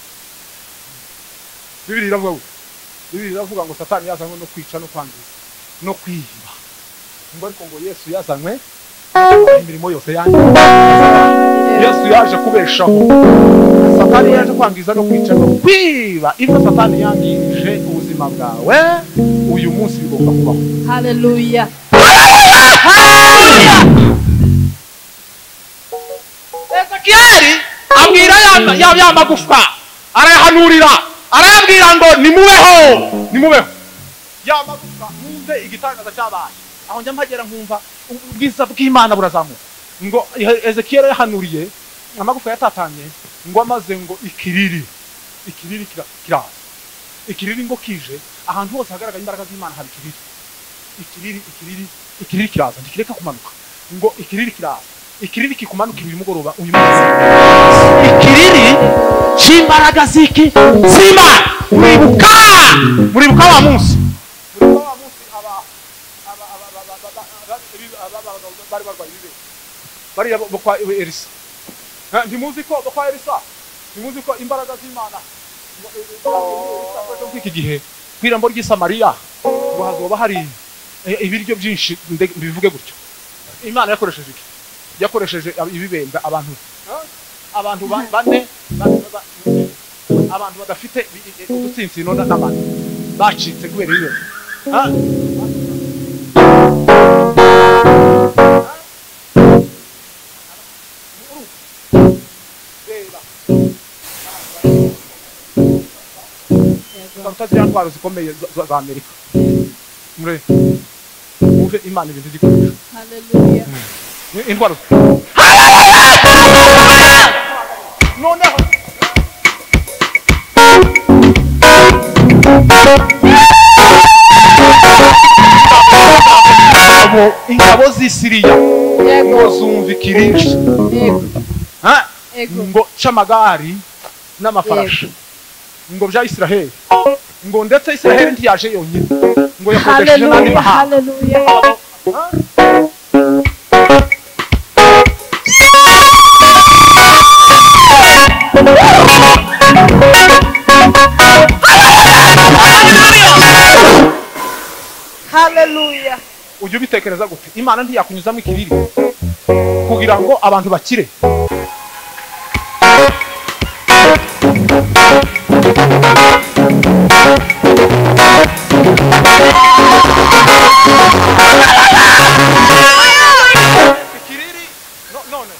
Bibiliya iravuga Bibiliya iravuga ngo Satani yazanywe no kwica no kwangiza no kwiba ngo ariko ngo Yesu yazanywe imirimo yose yanjye Yesu yaje kubeshaho Satani yaje kwangiza no kwica no kwiba ibyo Satani yangirije ubuzima bwawe uyu munsi bigomba kubaho Hallelujah. Hallelujah. Ezekiyeli abwira ya ya magufwa arayahanurira arayabwira ngo nimubeho nimubeho ya magufwa numve igitangaza cyabaye aho njya mpagera nkumva ubwiza bw'Imana burazamuka ngo Ezekiyeli yahanuriye amagufwa yatatanye ngo amaze ngo ikiriri ikiriri kiraza ikiriri ngo kije ahantu hose hagaragara imbaraga z'Imana hari ikiriri ikiriri ikiriri ikiriri kiraza ntikireka kumanuka ngo ikiriri kiraza ikiriri kikumanukira uyu mugoroba uyu munsi ikiriri cy'imbaraga ziki zima muribuka muribuka wa munsi muribuka wa munsi aba aba aba bari barwaye ibibe bari kwa Elisa ntimuzi ko kwa Elisa ntimuzi ko imbaraga z'Imana ngo iki gihe kwirambo ry'Isamariya ngo hazoba hari ibiryo byinshi bivuge gutyo Imana yakoresheje iki yakoresheje ibibembe abantu abantu bane abantu badafite udutsinsino n'abantu bacitse kubera iyo Tazira ntwaro zikomeye za Amerika mure muve Imana ibintu zikoresha haleluya intwaro noneho ingabo z'Isiriya ngo zumva ikirishi ngo c'amagari n'amafarashi ngo bya Israel ngo ndetse Israel ntiyaje yonyine ngo yakodesheje n'andi mahanga haleluya ujye ubitekereza gute Imana ntiyakunyuzamo ikiriri kugira ngo abantu bakire ikiriri none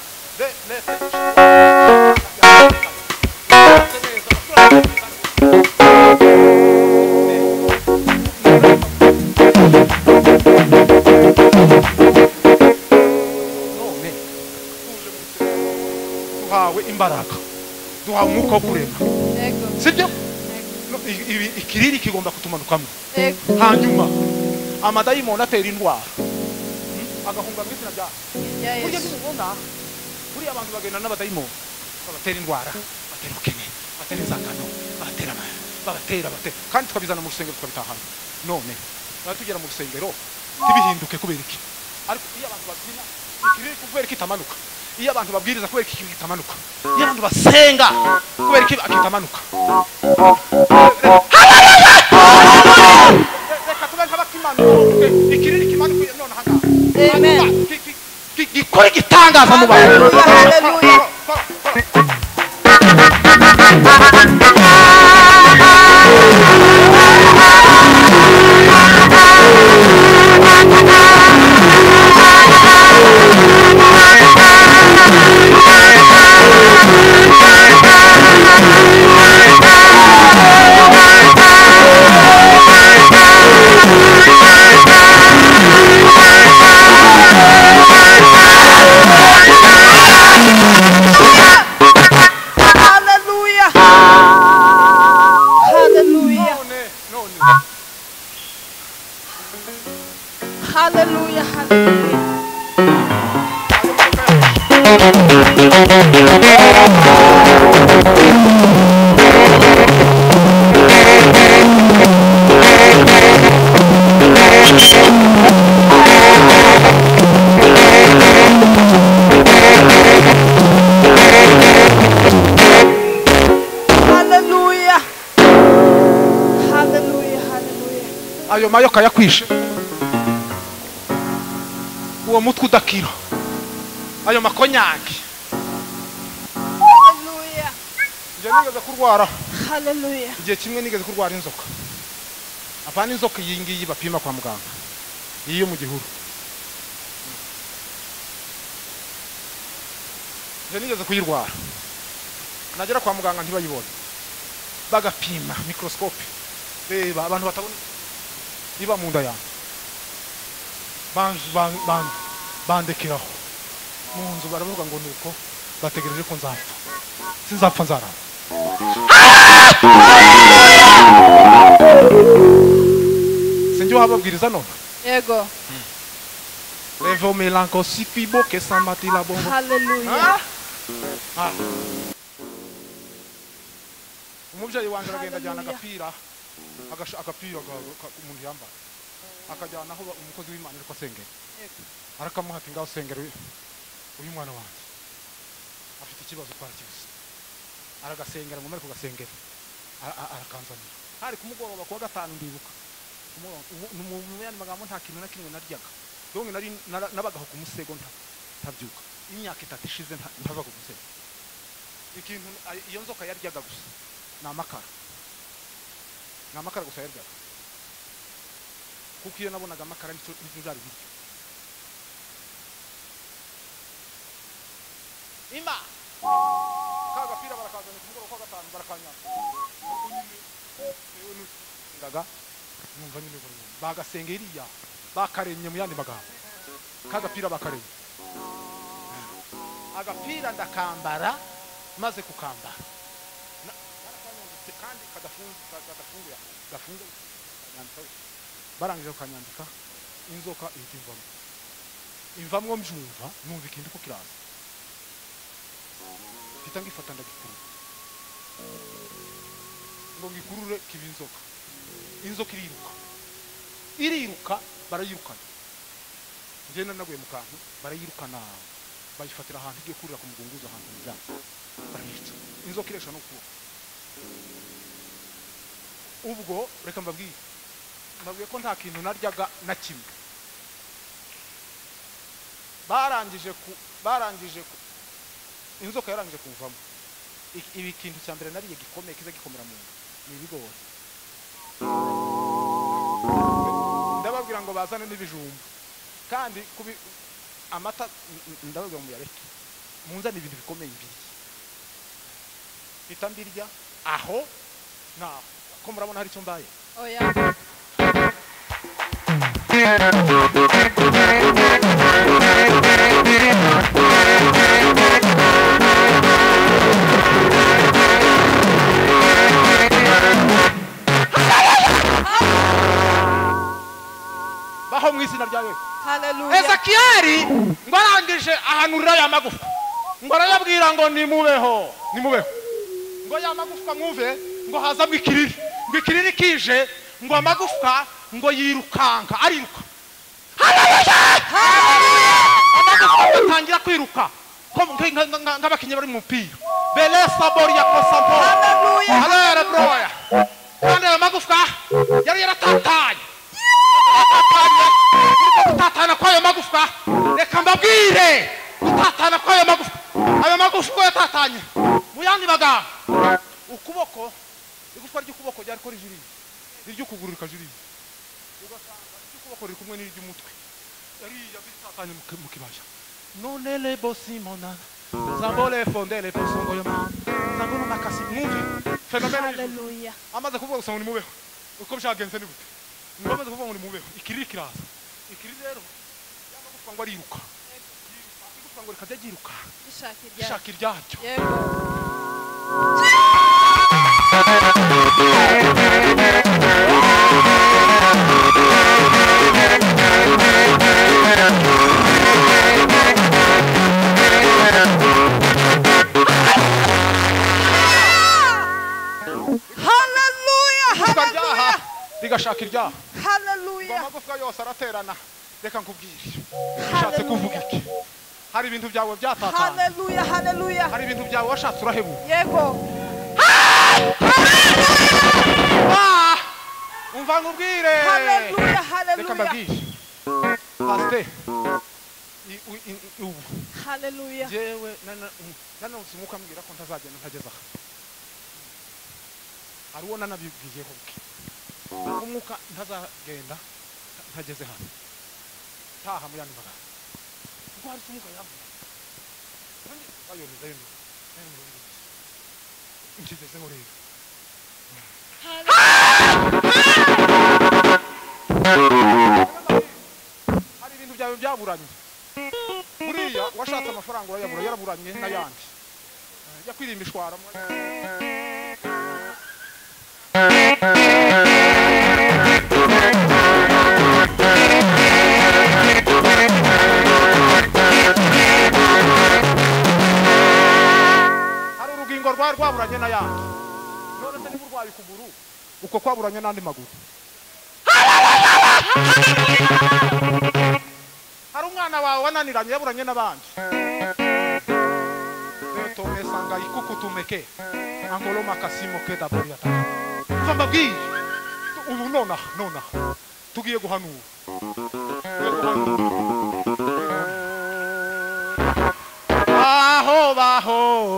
duhawe imbaraga duhawe umwuka wo kurema sibyo ikiriri kigomba kutumanukamo hanyuma amadayimoni atera indwara agahunga mw'izina rya burya ntibona buriya abantu bagenda n'abadayimoni babatera indwara batera ubukene batera inzangano babatera babatera batera kandi tukabizana mu rusengero tukabitahana none tugera mu rusengero tibihinduke kubera iki ariko iyo abantu babyina ikiriri kubera iki kitamanuka iyo abantu babwiriza kubera iki kitamanuka iyo abantu basenga kubera iki kitamanuka reka tube nk'abakimanuka ikiriri kimanuka none aha ngaha gikora igitangaza mu bantu haleluya haleluya ayo mayoka yakwishe uwo mutwe udakira ayo makonyagi haleluya nje nigeze kurwara haleluya igihe kimwe nigeze kurwara inzoka apana inzoka iyi ngiyi bapima kwa muganga iyo mu gihuru nje nigeze kuyirwara nagera kwa muganga ntibayibone bagapima microscope reba abantu batabona iba mu nda yanjye bandekeraho mu nzu baravuga ngo nuko bategereje ko nzapfa sinzapfa nzarara sinjye wababwiriza none yego Revo melanco si pibo che samati la bomba. Hallelujah. Ah. Umubyeyi wanjye aragenda ajyana Hallelujah. agapira agasha- agapira ga- ka- umuntu yambara akajyana aho umukozi w'Imana ariko asengera arakamuha ati ngaho sengera uyu uyu mwana wanjye afite ikibazo twara kibuze aragasengera ngo mare kugasengera Ara- ara- arakanzanira hari kumugoroba kuwa gatanu ndibuka Kumugoroba, ubu- mu mu yandi magambo nta kintu na kimwe naryaga donc nari nara- nabagaho ku musego nta ntabyuka imyaka itatu ishize nta- ntava ku musego ikintu ari- iyo nzoka yaryaga gusa ni amakara ni amakara gusa yaryaga kuko iyo nabonaga amakara nicyo nicyo byari biryo ima ka gapira barakazana ku mugoroba kwa gatanu barakanyana uko nyine yewe nugaga numva nyine buri muntu bagasenga iriya bakaremye mu yandi magambo ka gapira bakaremye agapira ndakambara maze kukambara Na- barakanyanditse kandi kadafunze kadafunguye gafunze kanyandika barangije kukanyandika inzoka ihita imvamo imvamwo mbyumva numva ikindi ko kiraza mpita ngifata ndagikurura ngo ngikurure kiba inzoka inzoka iriruka iriruka barayirukana ngenda naguye mu kantu barayirukana bayifatira ahantu igiye kurira ku mugunguzo ahantu mu byatsi barayica inzoka iresha no kuba ubwo reka mbabwire mbabwiye ko nta kintu naryaga na kimwe barangije ku barangije ku inzoka yarangije kumvamo Ik- ibi kintu cya mbere nariye gikomeye kiza gikomera mu nda ni ibigori ndababwira ngo bazane n'ibijumba kandi kubi amata n- n- ndababwira ngo muyareke munzane ibintu bikomeye mbiri mpita mbirya aho naho ko murabona hari icyo mbaye Oya. baho mu izina rya yesu Hallelujah. ezekiyeli ngo arangije ahanurira ya magufwa ngo arayabwira ngo nimubeho nimubeho ngo ya magufwa mwumve ngo hazamo ikiriri ngo ikiriri kije ngo amagufwa ngo yirukanka ariruka amagufwa atangira kwiruka ko- nk- nk- nk- nk'abakinnyi bari mu mupira belesa boria kosampo Hallelujah. halera broya kandi ayo magufwa yari yaratatanye gutatana kwayo magufwa reka mbabwire gutatana kwayo magufwa ayo magufwa yatatanye mu yandi magambo ukuboko igufwa ry'ukuboko ryari ko rijiriye iry'ukuguru rikajiriye ugasanga iry'ukuboko riri kumwe n'iry'umutwe yariya bitatanye mu ki- mu kibaya none le bosimona zambole fondele posongo yo mama zambole makasi mwumve fenomene Hallelujah. amaze kuvuga gusa ngo nimubeho uko byagenze ni gute ngo amaze kuvuga ngo nimubeho ikiriri kiraza ikiriri rero yamagufwa ngo ariruka Yiruka, igufwa ngo rikajya ryiruka Ishaka irya. rishaka iryaryo Yego. Hallelujah. igufwa ryaha Hallelujah. rigashaka iryaha ngo Hallelujah. amagufwa yose araterana reka nkubwire bishatse kuvuga iki hari ibintu byawe byatatana Hallelujah. Hallelujah. hari ibintu byawe washatse urahebura Yego. Ah! umva nkubwire Hallelujah. reka Hallelujah. mbabwire pasite i- u- i- i- ubu Hallelujah. jewe nanonse umwuka ambwira ko ntazagenda ntageze aha hari uwo nanabibwiyeho bwe umwuka ntazagenda ntageze hano taha mu yandi magambo kuko hari umwuka yambwira bayoneza yoneza nkigezeho rero hari ibintu byawe byaburanye buriya washatse amafaranga urayabura yaraburanye n'ayandi yakwiriye imishwara urugingo rwari rwaburanye n'ayandi none se niba urwaye ukuguru uko kwaburanye n'andi maguru hari umwana wawe wananiranye yaburanye n'abandi Deto mesanga ikuku tumeke angolo makasimo keda boyata uva mbabwiye ubu nona nona tugiye guhanura tugiye guhanura baho baho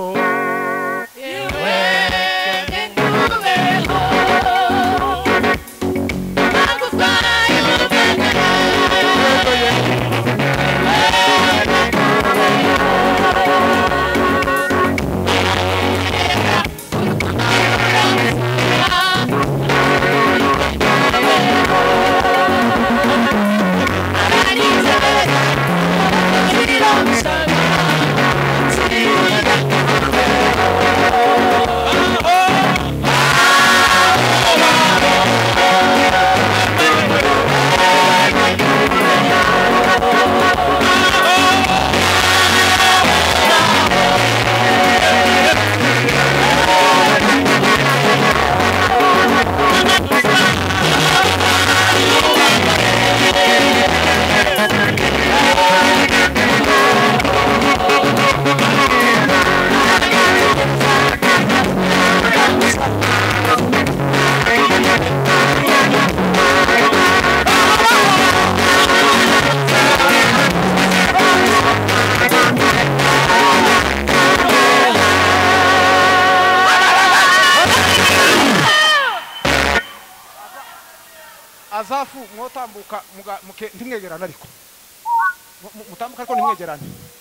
Azafu mwotambuka muke ntimwegerana ariko mutambuka ariko ntimwegerane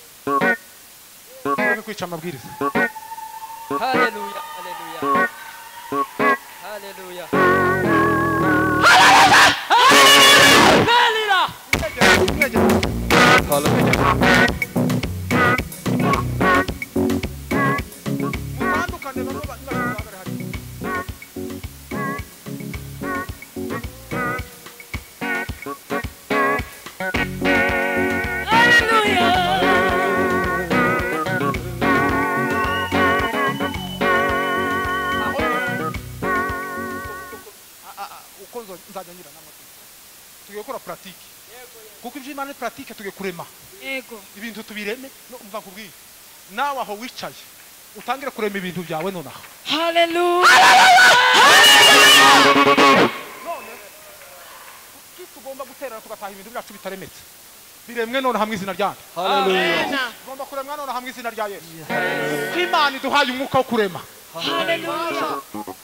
ni kwica amabwiriza haleluya haleluya haleluya mutandukane bano bagahagara hari nzajya tugiye gukora pratique kuko ibyo Imana ni pratique tugiye kurema Yego. ibintu tubireme no umva kubwiye nawe aho wicaye utangire kurema ibintu byawe nonaha Hallelujah. none tugomba guterana tugataha ibintu byacu bitaremetse biremwe none hamwe izina ryande haleluya tugomba kuremwa none hamwe izina rya Yesu Imana iduhaye umwuka wo kurema Hallelujah.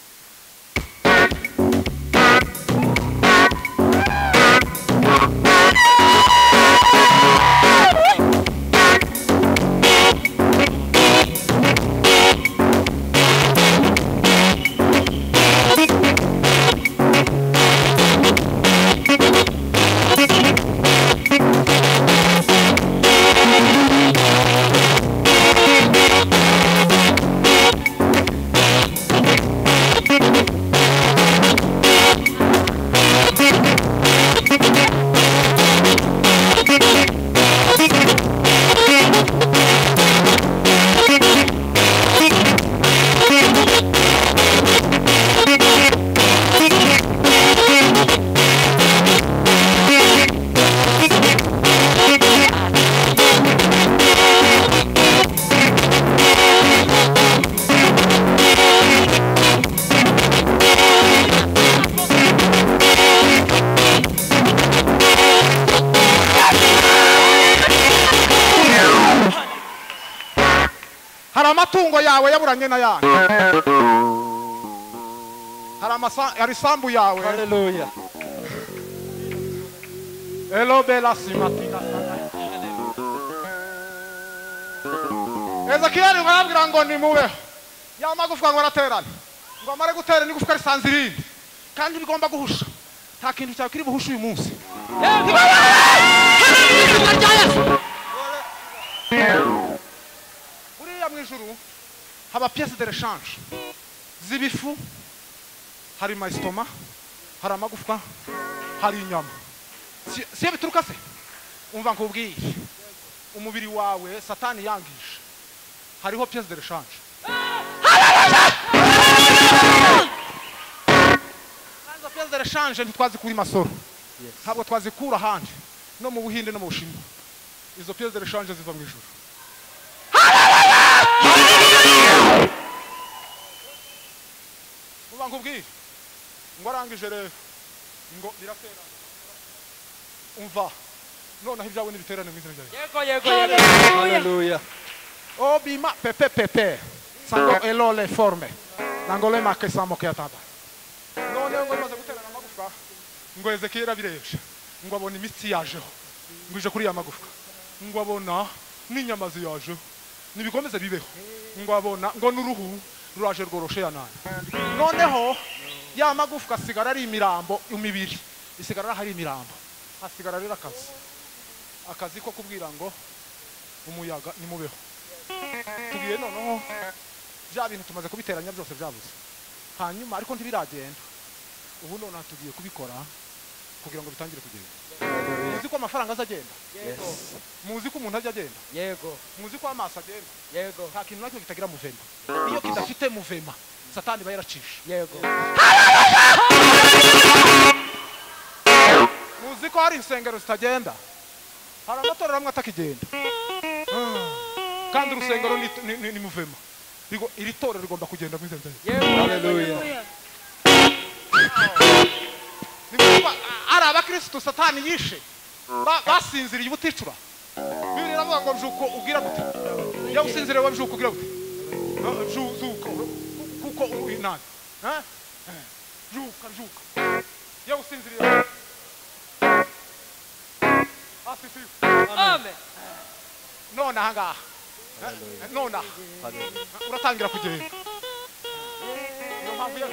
amatungo yawe yaburanye na yana hari amasa hari sambu yawe haleluya elo bela simatina Ezekiel barabwira ngo ni mubeho yamagufwa ngo araterana ngo amare gutera ni gufwa risanzirindi kandi bigomba guhusha nta kintu cyawe kiri buhusha uyu munsi uriya mwijuru haba pièce de rechange zibifu hari maistoma hari amagufwa hari inyama si bituruka se umva nkubwiye umubiri wawe satani yangije hariho pièce de rechange izo pièces de rechange ntitwazikura Masoro ntabwo twazikura ahandi no mu Buhinde no mu Bushinwa izo pièces de rechange ziva mu ijuru uba nkubwire ngo arangije rero ngo biratera umva noneho ibyawe n'ibiterane mu izina ryawe Yego yego yego. Hallelujah. obima pepe pepe sango elo le forme nangole make samo ke ataba none ngo maze guterana amagufwa ngo Ezekiel abirebye ngo abona imitsi yajeho ngo ije kuri ya magufwa ngo abona n'inyamazi yajeho nibikomeze bibeho ngo abona ngo n'uruhu ruraje rworoshe yanane noneho ya magufwa asigara ari imirambo umibiri isigara hari imirambo hasigara rero akazi akazi ko kubwira ngo umuyaga nimubeho tugiye noneho bya bintu tumaze kubiteranya byose byabuze hanyuma ariko ntibiragenda ubu none tugiye kubikora kugira ngo bitangire kugenda muzi ko amafaranga azagenda Yego. muzi ko umuntu ajya agenda Yego. muzi ko amaso agenda Yego. nta kintu nacyo kitagira muvema iyo kidafite muvema satani ba yaracisha Yego. muzi ko hari insengero zitagenda hari amatorero amwe atakigenda kandi urusengero ni, ni, ni, ni muvema Rigo, iri torero rigomba kugenda mu izina Yego. Hallelujah. Niba ari abakristo satani yishe ba- basinziriye ubuticura bibiri iravuga ngo mjuko ugira gute ya usinziriye wa mjuko ugira gute Ah, ju- zuka kuko uri nani eh Eh, juka juka ya usinziriye asisi Amen. none ahangaha Eh, none aha. uratangira kugenda niyo mpamvu ya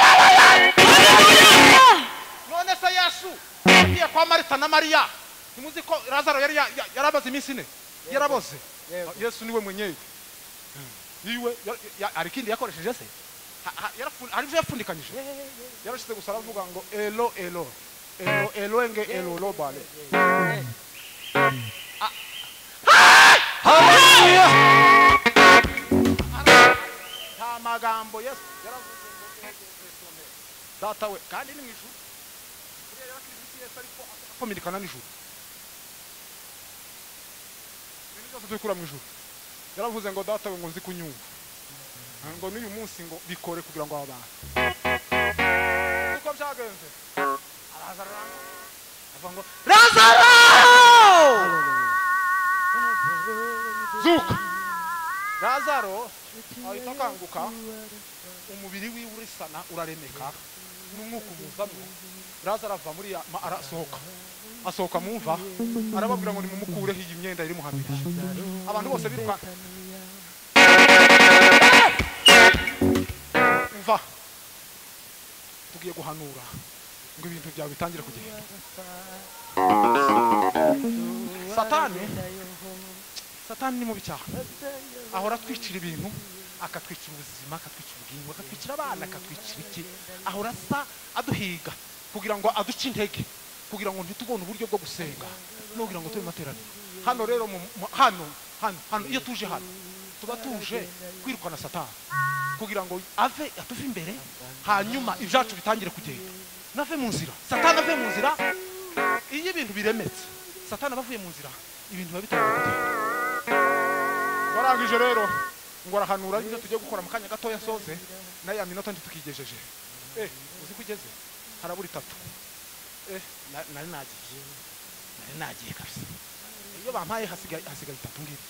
none se Yesu agiye kwa Marita na Mariya ntimuzi ko Lazaro yari ya- ya- yarabaze iminsi ine yaraboze Yego. Yesu niwe mwenyewe yiwe ya- ya- hari ikindi yakoresheje se Ha- ha- yarafu- hari ibyo yapfundikanyije yarashize gusa aravuga ngo elo elo elo elo enge elo lo bale nta magambo Yesu yaravuze ngo ego esome data we kandi ni mu ijuru buriya yarakiri isi Yesu ariko akominikana n'ijuru ibintu byose tubikura mu ijuru yaravuze ngo data we ngo nzi kunyumva ngo n'uyu munsi ngo bikore kugira ngo abantu uko byagenze araza aranga avuga ngo Lazaro zuka Lazaro ahita akanguka umubiri wiwe urisana uraremeka n'umwuka umuzamo Lazaro ava muri ya- ma- arasohoka asohoka mu mva arababwira ngo nimumukureho iyi myenda iri muhambiriye abantu bose biruka mva tugiye guhanura ngo ibintu byawe bitangire kugenda satani satani ni mubi cyane ahora atwicira ibintu akatwicira ubuzima akatwicira ubugingo akatwicira abana akatwicira iki ahora asa aduhiga kugira ngo aduce intege kugira ngo ntitubone uburyo bwo gusenga no kugira ngo tube materaniro hano rero mu- mu- hano hano hano iyo tuje hano tuba tuje kwirukana satani kugira ngo ave atuve imbere hanyuma ibyacu bitangire kugenda nave mu nzira satani ave mu nzira iyo ibintu biremetse satani abavuye mu nzira ibintu biba bitangiye kugenda warangije rero ngo arahanura ibyo tugiye gukora mu kanya gatoya soze na ya minota ntitukigejeje eh uzi ko ugeze harabura itatu eh na- nari nagiye nari nagiye kabisa iyo bampaye hasigaye hasigaye itatu ngiri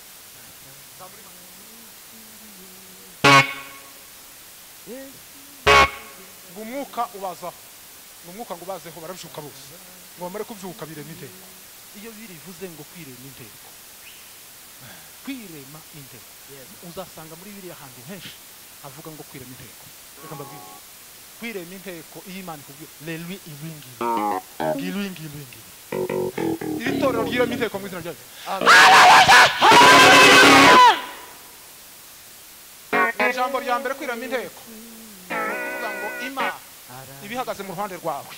ngo umwuka ubazaho ngo umwuka ngo ubazeho barabyuka bose ngo bamare kubyuka birema inteko iyo birivuze ngo kwirema inteko kwirema inteko uzasanga muri biriya hantu henshi havuga ngo kwirema inteko reka mbabwire kwirema inteko iyo Imana ikubwiye lelwi iwingi ngilwingi lwingi iri torero ryirema inteko mu izina ryayo ijambo rya mbere kwirema inteko ni ukuvuga ngo Imana ibihagaze mu ruhande rwawe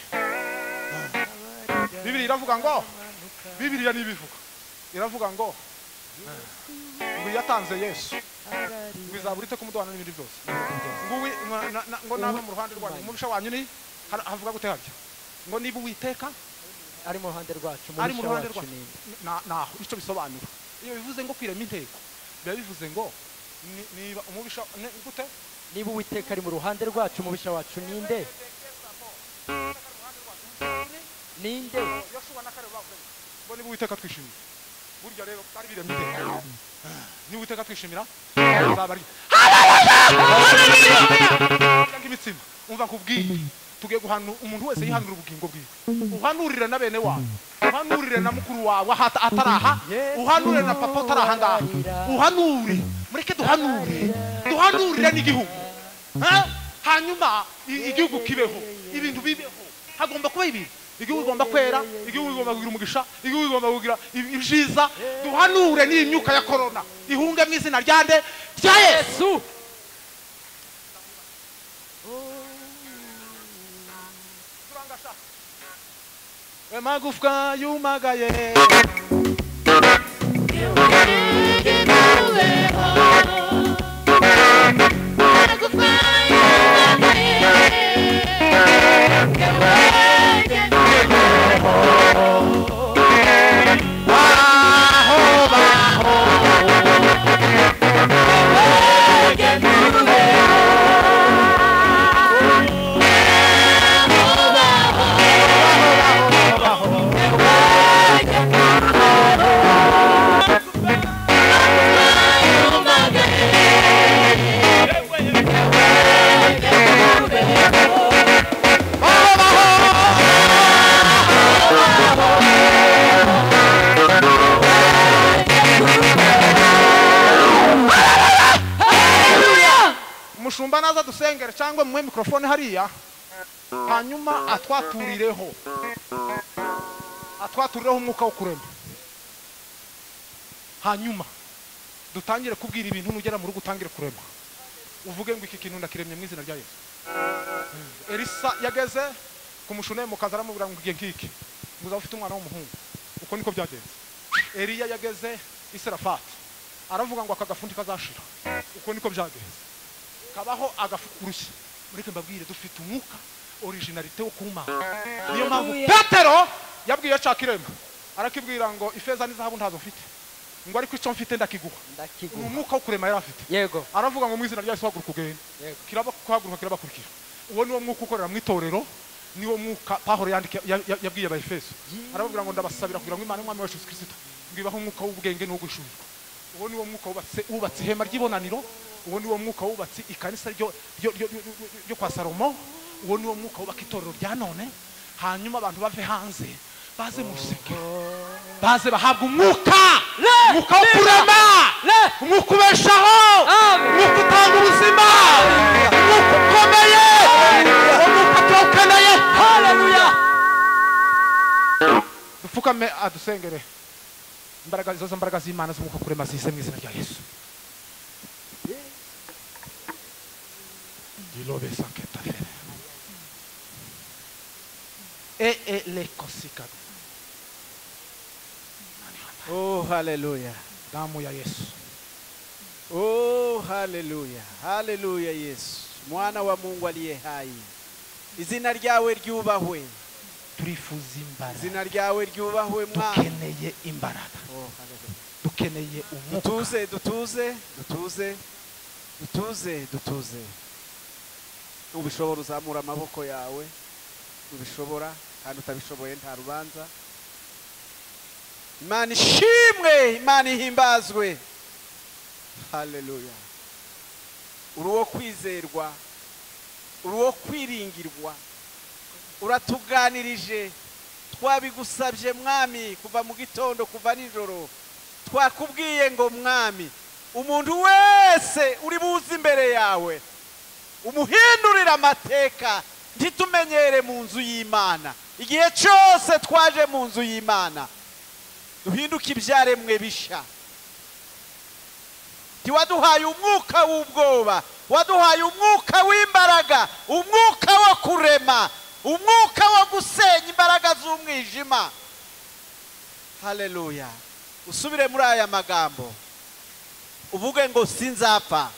Bibiri iravuga ngo Bibiliya nibivuga iravuga ngo ngo yatanze Yesu ngo bizaburite kumuduhana n'ibindi byose nguwi ngo nabe mu ruhande rwanyu umubisha wanyu ni havuga gute harya ngo niba Uwiteka ari mu ruhande rwacu ari mu ruhande rwacu rwacu naho icyo bisobanura iyo bivuze ngo kwirema inteko biba bivuze ngo niba umubisha gute niba Uwiteka ari mu ruhande rwacu umubisha wacu ninde ninde Yoshua na Kalebu bavuze ngo niba Uwiteka twishimiye burya rero ari birema inteko niba Uwiteka twishimira azabari haleluya ngimitsima umva kubwiye tugiye guhanu umuntu wese yihanura ubugingo bwiwe uhanurire na bene wawe uhanurire na mukuru wawe ataraha uhanurire na papa ataraha ngaha uhanure mureke duhanure duhanurire n'igihugu hanyuma igihugu kibeho ibintu bibeho hagomba kuba ibintu igihugu igomba kwera igihugu igomba kugira umugisha igihugu igomba kugira ibyiza duhanure n'imyuka ya corona ihunge mu izina ryande rya Yesu Magufwa yumagaye Mushumba naza dusengera cyangwa mu microphone hariya hanyuma atwaturireho atwaturireho umwuka wo kurema hanyuma dutangire kubwira ibintu nugera mu rugo utangire kurema uvuge ngo iki kintu ndakiremye mu izina rya Yesu. Elisa yageze ku mushunemu kaza aramubwira ngo ngiye nkiki ngo uzafite umwana w'umuhungu uko niko byagenze. Eliya yageze Israfati aravuga ngo akagafundi kazashira uko niko byagenze. Kabaho agafukurushya mureke mbabwire dufite umwuka originalite wo kumana. Niyo mpamvu Petero yabwiye Cakirema arakibwira ngo ifeza n'izahabu ntazo mfite ngo ariko icyo mfite ndakiguha ndakiguha umwuka wo kurema yari afite. Yego aravuga ngo mu izina rya Yesu haguruka ugende kiraba kuhaguruka kirabakurikira. Uwo niwo mwuka ukorera mu itorero niwo mwuka Pawulo yandike yabwiye abayefeso aravuga ngo ndabasabira kugira ngo Imana y'Umwami wacu Yesu Kristo ngibaho umwuka w'ubwenge no gushurirwa. Uwo niwo mwuka wubatse wubatse ihema ry'ibonaniro. Uwo niwo mwuka wubatse ikanisa ryo ryo kwa Salomo. Uwo niwo mwuka wubaka itorero rya none hanyuma abantu bave hanze baze musike baze bahabwa umwuka umwuka wo kurema umwuka ubeshaho umwuka utanga ubuzima umwuka ukomeye umwuka tuwukeneye. Haleluya. Dupfukame adusengere imbaraga izo mbaraga z'Imana z'umwuka kurema zise mu izina rya Yesu. Dilobe sanketa e e le cosicado. Oh, haleluya. Damu ya Yesu. Oh, haleluya. Haleluya Yesu. Mwana wa Mungu aliye hai. Izina ryawe ryubahwe. Turifuza imbaraga. Izina ryawe ryubahwe mwana. Dukeneye imbaraga. Oh, haleluya. Dukeneye umwuka. Dutuze, dutuze, dutuze. Dutuze, dutuze. Ubishobora uzamura amaboko yawe. Ubishobora kandi utabishoboye nta rubanza. Imana ishimwe, Imana ihimbazwe. Haleluya. Uruwo kwizerwa, uruwo kwiringirwa. Uratuganirije, twabigusabye mwami kuva mu gitondo kuva nijoro. Twakubwiye ngo mwami, umuntu wese uri buze imbere yawe umuhindurira amateka ntitumenyere mu nzu y'Imana. Igihe cyose twaje mu nzu y'Imana duhinduka ibyaremwe bisha. Tiwaduhaye umwuka w'ubwoba, waduhaye umwuka w'imbaraga, umwuka wo kurema, umwuka wo gusenya imbaraga z'umwijima. Haleluya. Usubire muri aya magambo uvuge ngo sinzapfa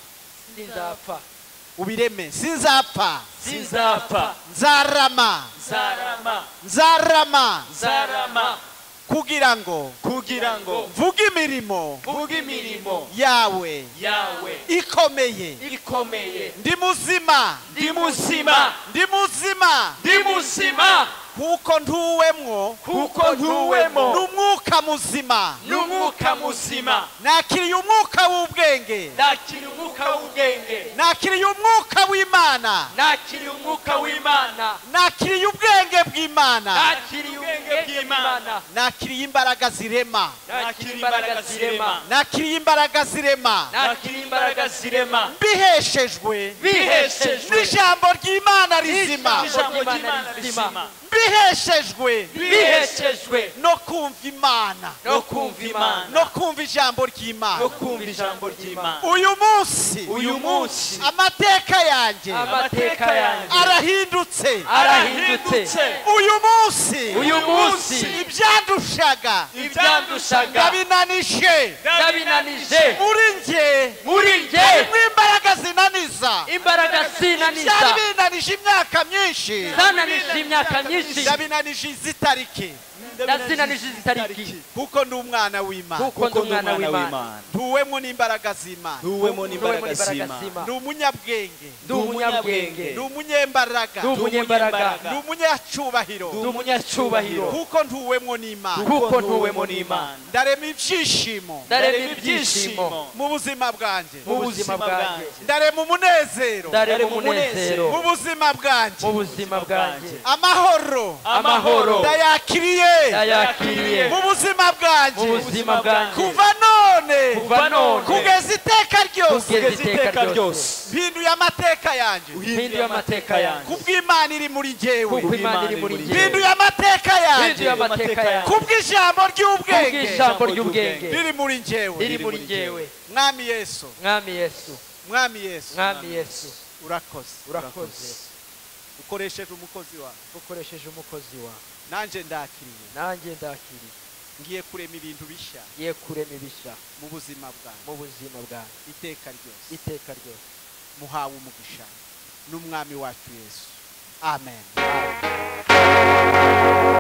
sinzapfa ubireme sinzapfa sinzapfa nzarama zarama nzarama zarama kugira ngo kugira ngo vuga imirimo vuga imirimo yawe yawe ikomeye ikomeye ndi muzima ndi muzima ndi muzima ndi muzima kuko ntuwemwo kuko ntuwemo n'umwuka muzima n'umwuka muzima nakiriye umwuka w'ubwenge nakiriye umwuka w'ubwenge nakiriye umwuka w'Imana nakiriye umwuka w'Imana nakiriye ubwenge bw'Imana nakiriye ubwenge bw'Imana nakiriye imbaraga zirema nakiriye imbaraga zirema nakiriye imbaraga zirema nakiriye imbaraga zirema biheshejwe biheshejwe n'ijambo ry'Imana rizima ijambo ry'Imana rizima biheshejwe biheshejwe no kumva Imana no kumva Imana no kumva ijambo ry'Imana no kumva ijambo ry'Imana uyu munsi uyu munsi amateka yanjye amateka yanjye arahindutse arahindutse uyu munsi uyu munsi ibyandushaga ibyandushaga ndabinanije ndabinanije muri njye muri njye harimo imbaraga zinaniza imbaraga zinaniza byari binanije imyaka myinshi zananije imyaka myinshi ndabinanije izi tariki ndazinanije izi tariki kuko ndi umwana w'Imana kuko ndi umwana w'Imana ntuwemo n'imbaraga z'Imana ntuwemo n'imbaraga z'Imana ndi umunyabwenge ndi umunyabwenge ndi umunyembaraga ndi umunyembaraga ndi umunyacyubahiro ndi umunyacyubahiro kuko ntuwemo n'Imana kuko ntuwemo n'Imana ndarema ibyishimo ndarema ibyishimo mu buzima bwanjye mu buzima bwanjye ndarema umunezero ndarema umunezero mu buzima bwanjye mu buzima bwanjye amahoro amahoro ndayakiriye ndayakiriye mu buzima bwanjye mu buzima bwanjye kuva none kuva none kugeza iteka ryose kugeza iteka ryose mpinduye amateka yanjye mpinduye amateka yanjye kubw'Imana iri muri njyewe kuko Imana iri muri njyewe mpinduye amateka yanjye mpinduye amateka yanjye kubw'ijambo ry'ubwenge kubw'ijambo ry'ubwenge riri muri njyewe riri muri njyewe mwami Yesu mwami Yesu mwami Yesu mwami Yesu urakoze urakoze ukoresheje umukozi wawe ukoresheje umukozi wawe nanjye ndakiriye nanjye ndakiriye ngiye kurema ibintu bishya ngiye kurema ibishya mu buzima bwanjye mu buzima bwanjye iteka ryose iteka ryose muhawe umugisha n'umwami wacu Yesu amen